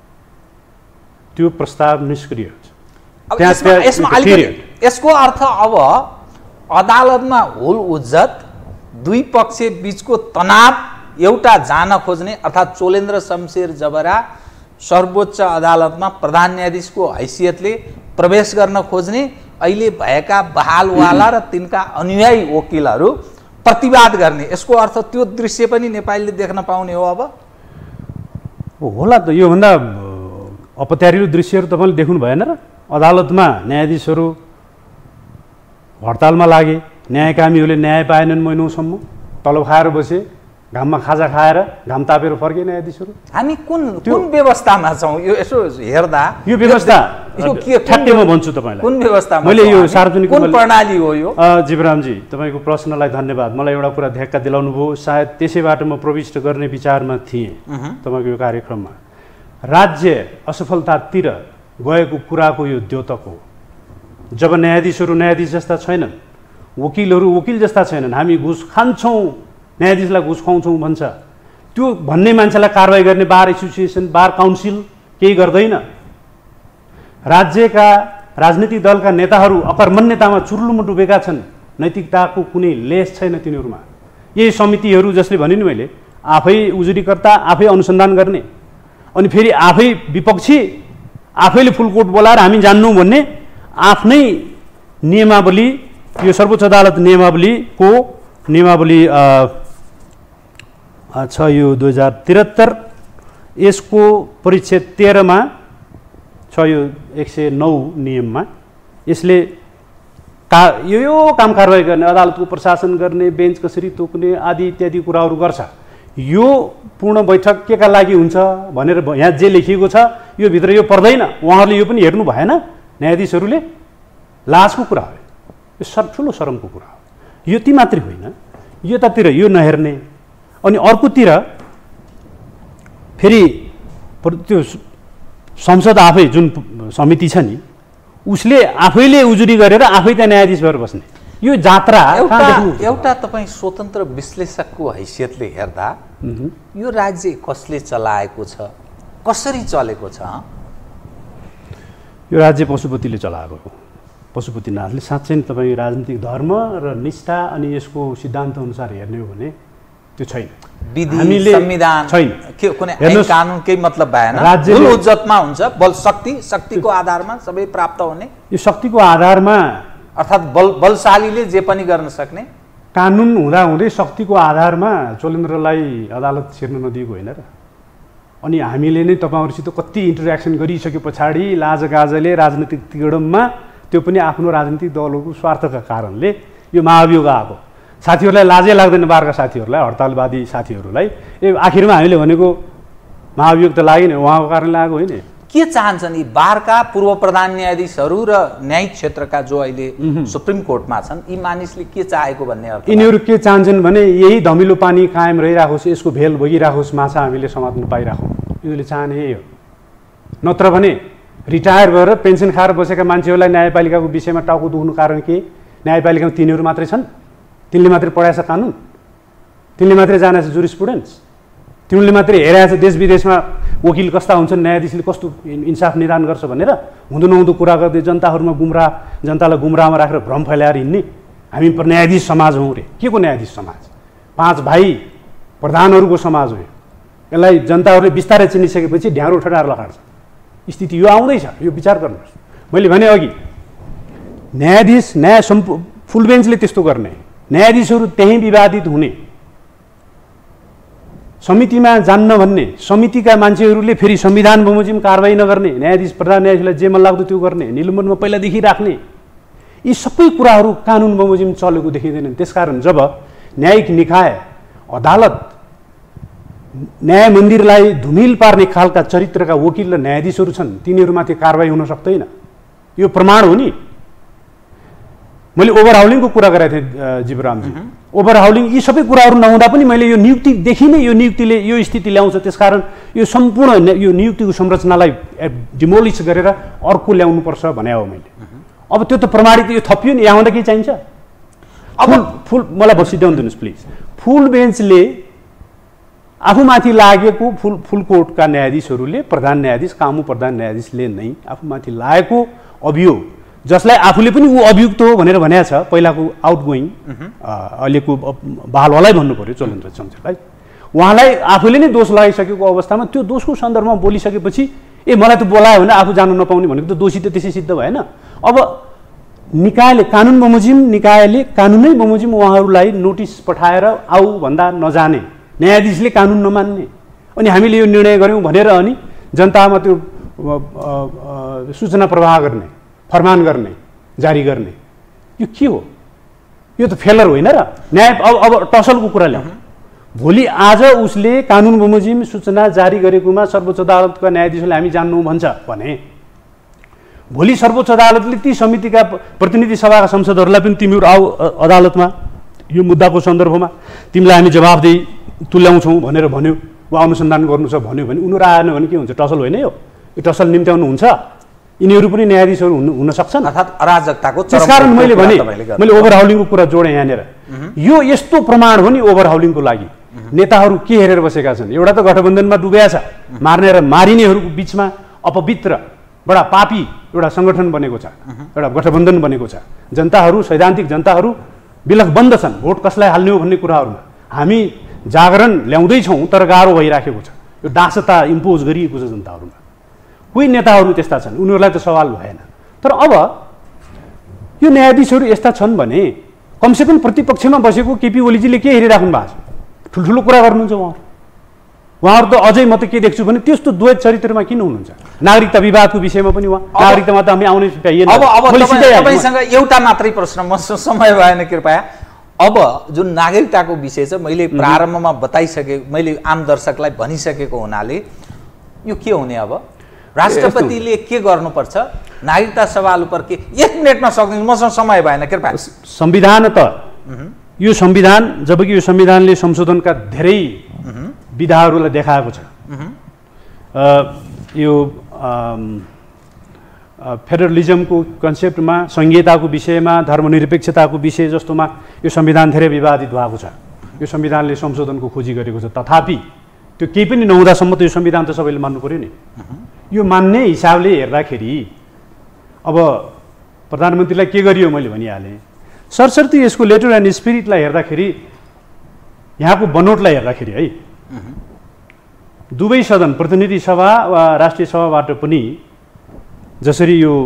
B: त्यो प्रस्ताव निष्क्रिय हुन्छ।
A: अब यसमा यसमा अलिकति यसको अर्थ अब अदालतमा हुल उज्जत दुई पक्ष बीचको तनाव एउटा जान खोज्ने, अर्थात् चोलेन्द्र शमशेर जबरा सर्वोच्च अदालतमा प्रधान न्यायाधीशको हैसियतले प्रवेश गर्न खोज्ने, अहिले भएका बहालवाला र तिनका अनुयायी वकिलहरू प्रतिवाद गर्ने, यसको अर्थ त्यो दृश्य पनि नेपालीले देख्न पाउने हो। अब
B: होला त, योभन्दा अपत्यारिलो दृश्यहरू तपाईँले देख्नु भएन र? अदालतमा न्यायाधीशहरू हडतालमा लागे, न्यायकामीहरूले न्याय पाएनन् महिनौसम्म, तलब खाएर बसे, घाममा खाजा खाएर घाम तापेर फर्के न्यायाधीशहरू।
A: हामी कुन कुन व्यवस्थामा छौँ? यो यसो हेर्दा
B: यो व्यवस्था
A: यो के
B: ठ्याक्कै म भन्छु तपाईँलाई,
A: कुन व्यवस्थामा
B: मैले यो सार्वजनिक
A: कुन प्रणाली हो यो?
B: जीवरामजी तपाईँको प्रश्नलाई धन्यवाद। मलाई एउटा कुरा ध्याक्का दिलाउनु भयो, सायद त्यसैबाट म प्रविष्ट गर्ने विचारमा थिएँ तपाईँको यो कार्यक्रममा। राज्य असफलतातिर गएको कुराको यो द्योतक हो। जब न्यायाधीशहरू न्यायाधीश जस्ता छैनन्, वकिलहरू वकिल जस्ता छैनन्, हामी घुस खान्छौँ न्यायाधीशलाई घुस खुवाउँछौँ भन्छ, त्यो भन्ने मान्छेलाई कारवाही गर्ने बार एसोसिएसन बार काउन्सिल केही गर्दैन। राज्यका राजनीतिक दलका नेताहरू अकर्मण्यतामा चुर्लुमा डुबेका छन्, नैतिकताको कुनै लेस छैन तिनीहरूमा। यही समितिहरू जसले भने नि मैले, आफै उजुरीकर्ता, आफै अनुसन्धान गर्ने, अनि फेरि आफै विपक्षी, आफैले फुलकोट बोलाएर हामी जान्नु भन्ने, आफ्नै नियमावली, यो सर्वोच्च अदालत नियमावलीको नियमावली छ यो दुई हजार त्रिहत्तर, यसको परिच्छेद तेह्रमा छ यो एक सय नौ नियममा यसले का यो यो काम कारवाही गर्ने, अदालतको प्रशासन गर्ने, बेन्च कसरी तोक्ने आदि इत्यादि कुराहरू गर्छ। यो पूर्ण बैठक के का लागि हुन्छ भनेर यहाँ जे लेखिएको छ यो भित्र यो पर्दैन। उहाँहरूले यो पनि हेर्नु भएन, न्यायाधीशहरूले। लाजको कुरा हो यो, सर ठुलो शरमको कुरा हो। यो ती मात्रै होइन, यतातिर यो नहेर्ने, अनि अर्कोतिर फेरि त्यो संसद आफै जुन समिति छ नि उसले आफैले उजुरी गरेर आफै त्यहाँ न्यायाधीश भएर बस्ने यो जात्रा।
A: एउटा एउटा तपाईँ स्वतन्त्र विश्लेषकको हैसियतले हेर्दा यो राज्य कसले चलाएको छ, कसरी चलेको छ?
B: यो राज्य पशुपतिले चलाएको हो। पशुपतिनाथले साँच्चै तपाईँ राजनीतिक धर्म र निष्ठा अनि यसको सिद्धान्त अनुसार हेर्ने हो भने त्यो छैन।
A: विधि संविधान
B: छैन,
A: के कुनै ऐन कानुन केही मतलब भएन।
B: राज्य
A: उज्जतमा हुन्छ बल शक्ति, शक्तिको आधारमा सबै प्राप्त हुने।
B: यो शक्तिको आधारमा
A: अर्थात् बल बलशालीले जे पनि गर्न सक्ने
B: कानुन हुँदा हुँदै शक्तिको आधारमा चोलेन्द्रलाई अदालत छिर्न नदिएको होइन र। अनि हामीले नै तपाईँहरूसित कति इन्टरेक्सन गरिसके पछाडि लाजगाजले राजनीतिक तिगडममा त्यो पनि आफ्नो राजनीतिक दलहरूको स्वार्थका कारणले यो महाभियोग आएको। साथीहरूलाई लाजै लाग्दैन, बारका साथीहरूलाई, हडतालवादी साथीहरूलाई। ए आखिरमा हामीले भनेको महाभियोग त लाग्यो नि, उहाँको कारणले आएको होइन।
A: के चाहन्छन् यी बारका पूर्व प्रधान न्यायाधीशहरू र न्यायिक क्षेत्रका जो अहिले सुप्रिम कोर्टमा छन्, यी मानिसले के चाहेको भन्ने अर्थ?
B: यिनीहरू के चाहन्छन् भने यही धमिलो पानी कायम रहिराखोस्, यसको भेल बगिराखोस्, माछा हामीले समात्न पाइराखौँ। यिनीहरूले चाहने यही हो। नत्र भने रिटायर भएर पेन्सन खाएर बसेका मान्छेहरूलाई न्यायपालिकाको विषयमा टाउको दुख्नु कारण के? न्यायपालिकामा तिनीहरू मात्रै छन्? तिनले मात्रै पढाएछ कानुन? तिनले मात्रै जानेछ जुरिस्प्रुडेन्स? तिमीले मात्रै हेरेछ देश विदेशमा वकिल कस्ता हुन्छन्, न्यायाधीशले कस्तो इन्साफ निदान गर्छ भनेर? हुँदो नहुँदो कुरा गर्दै जनताहरूमा गुमराह, जनतालाई गुमराहमा राखेर भ्रम फैलाएर हिँड्ने। हामी न्यायाधीश समाज हौँ रे। के को न्यायाधीश समाज? पाँच भाइ प्रधानहरूको समाज हो। यसलाई जनताहरूले बिस्तारै चिनिसकेपछि ढ्याँडो ठडाएर लखाड्छ। स्थिति यो आउँदैछ, यो विचार गर्नुहोस्। मैले भने अघि न्यायाधीश न्याय सम्पू फुल बेन्चले त्यस्तो गर्ने, न्यायाधीशहरू त्यहीँ विवादित हुने, समितिमा जान्न भन्ने, समितिका मान्छेहरूले फेरि संविधान बमोजिम कारवाही नगर्ने, न्यायाधीश प्रधान न्यायाधीशलाई जे मन लाग्दो त्यो गर्ने, निलम्बनमा पहिलादेखि राख्ने, यी सबै कुराहरू कानुन बमोजिम चलेको देखिँदैनन्। त्यसकारण जब न्यायिक निकाय अदालत न्याय मन्दिरलाई धुमिल पार्ने खालका चरित्रका वकिल र न्यायाधीशहरू छन्, तिनीहरूमाथि कारवाही हुन सक्दैन। यो प्रमाण हो नि। मैले ओभरहाउलिङको कुरा गरेको थिएँ जीवरामजी। ओभरहाउलिङ यी सबै कुराहरू नहुँदा पनि मैले यो नियुक्तिदेखि नै यो नियुक्तिले यो स्थिति ल्याउँछ। त्यसकारण यो सम्पूर्ण यो नियुक्तिको संरचनालाई डिमोलिस गरेर अर्को ल्याउनुपर्छ भने हो मैले। अब त्यो त प्रमाणित यो थपियो नि, यहाँभन्दा के चाहिन्छ? अब फुल मलाई बसिदेउनु दिनुहोस् प्लिज। फुल बेन्चले आफूमाथि लागेको फुल फुल कोर्टका न्यायाधीशहरूले, प्रधान न्यायाधीश कामु प्रधान न्यायाधीशले नै आफूमाथि लागेको अभियोग, जसलाई आफूले पनि ऊ अभियुक्त हो भनेर भनेको छ, पहिलाको आउटगोइङ अहिलेको बालवालाई भन्नु पर्यो चोलेन्द्र शमशेरलाई, उहाँलाई आफूले नै दोष लगाइसकेको अवस्थामा त्यो दोषको सन्दर्भमा बोलिसकेपछि ए मलाई त बोलायो भने आफू जानु नपाउने भनेको त दोषी त त्यसै सिद्ध भएन। अब निकायले कानुन बमोजिम निकायले कानुनै बमोजिम उहाँहरूलाई नोटिस पठाएर आऊ भन्दा नजाने, न्यायाधीशले कानुन नमान्ने, अनि हामीले यो निर्णय गऱ्यौँ भनेर अनि जनतामा त्यो सूचना प्रवाह गर्ने, फरमान गर्ने, जारी गर्ने, यो के हो? यो त फेलर होइन र। न्याय अब अब टसलको कुरा ल्याउँ। भोलि आज उसले कानुन बमोजिम सूचना जारी गरेकोमा सर्वोच्च अदालतका न्यायाधीशले हामी जान्नु भन्छ भने भोलि सर्वोच्च अदालतले ती समितिका प्रतिनिधि सभाका संसदहरूलाई पनि तिमीहरू आऊ अदालतमा यो मुद्दाको सन्दर्भमा तिमीलाई हामी जवाफदेही तुल्याउँछौँ भनेर भन्यो वा अनुसन्धान गर्नु छ भन्यो भने उनीहरू आएन भने के हुन्छ? टसल होइन यो? यो टसल निम्त्याउनु हुन्छ? यिनीहरू पनि न्यायाधीशहरू हुन हुन सक्छन्।
A: अर्थात् अराजकताको
B: त्यसकारण मैले भने मैले ओभरहाउलिङको कुरा जोडेँ यहाँनिर। यो यस्तो प्रमाण हो नि ओभरहाउलिङको लागि। नेताहरू के हेरेर बसेका छन्? एउटा त गठबन्धनमा डुबेका छ, मार्ने र मारिनेहरूको बिचमा अपवित्र बडा पापी एउटा सङ्गठन बनेको छ, एउटा गठबन्धन बनेको छ। जनताहरू सैद्धान्तिक जनताहरू बिलखबन्द छन् भोट कसलाई हाल्ने हो भन्ने कुराहरूमा। हामी जागरण ल्याउँदैछौँ तर गाह्रो भइराखेको छ। यो दासता इम्पोज गरिएको छ जनताहरूमा। कोही नेताहरू त्यस्ता छन्, उनीहरूलाई त सवाल भएन। तर अब यो न्यायाधीशहरू यस्ता छन् भने कमसेकम प्रतिपक्षमा बसेको केपी ओलीजीले के हेरिराख्नु भएको छ? ठुल्ठुलो कुरा गर्नुहुन्छ उहाँहरू। उहाँहरू त अझै म त के देख्छु भने त्यस्तो द्वैत चरित्रमा किन हुनुहुन्छ? नागरिकता विवादको विषयमा पनि उहाँ नागरिकतामा त हामी आउने पाइएन।
A: अब अब तपाईँसँग एउटा मात्रै प्रश्न, म समय भएन कृपया। अब जुन नागरिकताको विषय छ मैले प्रारम्भमा बताइसके, मैले आम दर्शकलाई भनिसकेको हुनाले यो के हुने? अब राष्ट्रपतिले के गर्नुपर्छ? नागरिकता सवाल उपर के एक मिनटमा सक्दिनु? मसँग समय भएन कृपया।
B: संविधान त यो संविधान, जबकि यो संविधानले संशोधनका धेरै विधाहरूलाई देखाएको छ। यो फेडरलिजमको कन्सेप्टमा, संघीयताको विषयमा, धर्मनिरपेक्षताको विषय जस्तोमा यो संविधान धेरै विवादित भएको छ। यो संविधानले संशोधनको खोजी गरेको छ। तथापि त्यो केही पनि नहुँदासम्म त यो संविधान त सबैले मान्नु पर्यो नि। यो मान्ने हिसाबले हेर्दाखेरि अब प्रधानमन्त्रीलाई के गरियो मैले भनिहालेँ। सरसर्ती यसको लेटर एन्ड स्पिरिटलाई हेर्दाखेरि, यहाँको बनोटलाई हेर्दाखेरि है, दुवै सदन, प्रतिनिधि सभा वा राष्ट्रिय सभाबाट पनि जसरी यो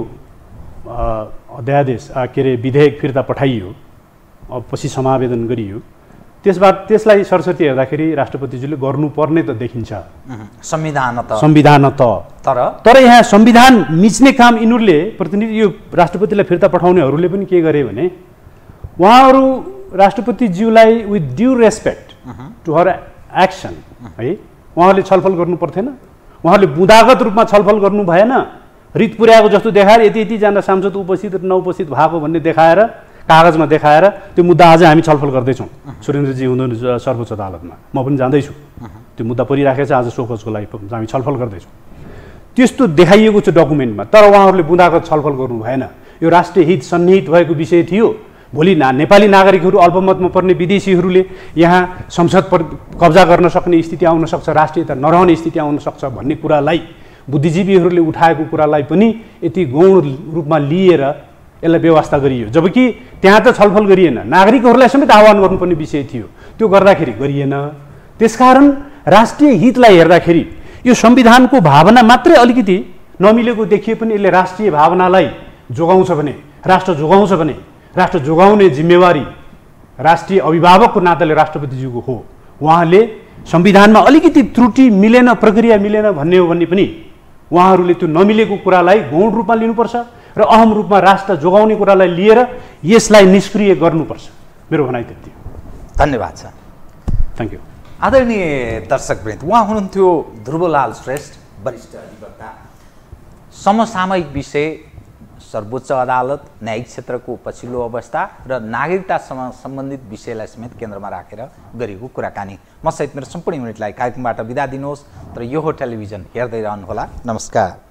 B: अध्यादेश के अरे विधेयक फिर्ता पठाइयो, अब पछि समावेदन गरियो, त्यसबाट त्यसलाई सरस्वती हेर्दाखेरि राष्ट्रपतिजीले गर्नुपर्ने त देखिन्छ
A: संविधान त
B: संविधान त
A: तर
B: तर यहाँ संविधान मिच्ने काम यिनीहरूले प्रतिनिधि यो राष्ट्रपतिलाई फिर्ता पठाउनेहरूले पनि के गरे भने उहाँहरू राष्ट्रपतिज्यूलाई with due respect to her action है उहाँहरूले छलफल गर्नु पर्थेन। उहाँहरूले बुँदागत रूपमा छलफल गर्नु भएन। रित पुर्याएको जस्तो देखाएर यति यतिजना सांसद उपस्थित र नउपस्थित भएको भन्ने देखाएर कागजमा देखाएर त्यो मुद्दा आज हामी छलफल गर्दैछौँ। सुरेन्द्रजी हुनुहुन्छ सर्वोच्च अदालतमा, म पनि जाँदैछु। त्यो मुद्दा परिराखेको छ, आज सोखोजको लागि हामी छलफल गर्दैछौँ। त्यस्तो देखाइएको छ डकुमेन्टमा, तर उहाँहरूले बुँदागत छलफल गर्नु भएन। यो राष्ट्रिय हित सन्निहित भएको विषय थियो। भोलि ना नेपाली नागरिकहरू, अल्पमतमा पर्ने विदेशीहरूले यहाँ संसद पर कब्जा गर्न सक्ने स्थिति आउन सक्छ, राष्ट्रियता नरहने स्थिति आउन सक्छ भन्ने कुरालाई, बुद्धिजीवीहरूले उठाएको कुरालाई पनि यति गौण रूपमा लिएर यसलाई व्यवस्था गरियो। जबकि त्यहाँ त छलफल गरिएन, नागरिकहरूलाई समेत आह्वान गर्नुपर्ने विषय थियो, त्यो गर्दाखेरि गरिएन। त्यसकारण राष्ट्रिय हितलाई हेर्दाखेरि यो संविधानको भावना मात्रै अलिकति नमिलेको देखिए पनि यसले राष्ट्रिय भावनालाई जोगाउँछ भने, राष्ट्र जोगाउँछ भने, राष्ट्र जोगाउने जिम्मेवारी राष्ट्रिय अभिभावकको नाताले राष्ट्रपतिज्यूको हो। उहाँले संविधानमा अलिकति त्रुटि मिलेन, प्रक्रिया मिलेन भन्ने हो भने पनि उहाँहरूले त्यो नमिलेको कुरालाई गौण रूपमा लिनुपर्छ र अहम रूपमा राष्ट्र जोगाउने कुरालाई लिएर यसलाई निष्क्रिय गर्नुपर्छ। मेरो भनाइ त्यति हो।
A: धन्यवाद छ।
B: Thank you.
A: आदरणीय दर्शकवृन्द, उहाँ हुनुहुन्थ्यो ध्रुवलाल श्रेष्ठ, वरिष्ठ अधिवक्ता। समसामयिक विषय, सर्वोच्च अदालत, न्यायिक क्षेत्रको पछिल्लो अवस्था र नागरिकतासँग सम्बन्धित विषयलाई समेत केन्द्रमा राखेर गरेको कुराकानी। म सहित मेरो सम्पूर्ण युनिटलाई कार्यक्रमबाट बिदा दिनुहोस्, तर यो हो टेलिभिजन हेर्दै रहनुहोला। नमस्कार।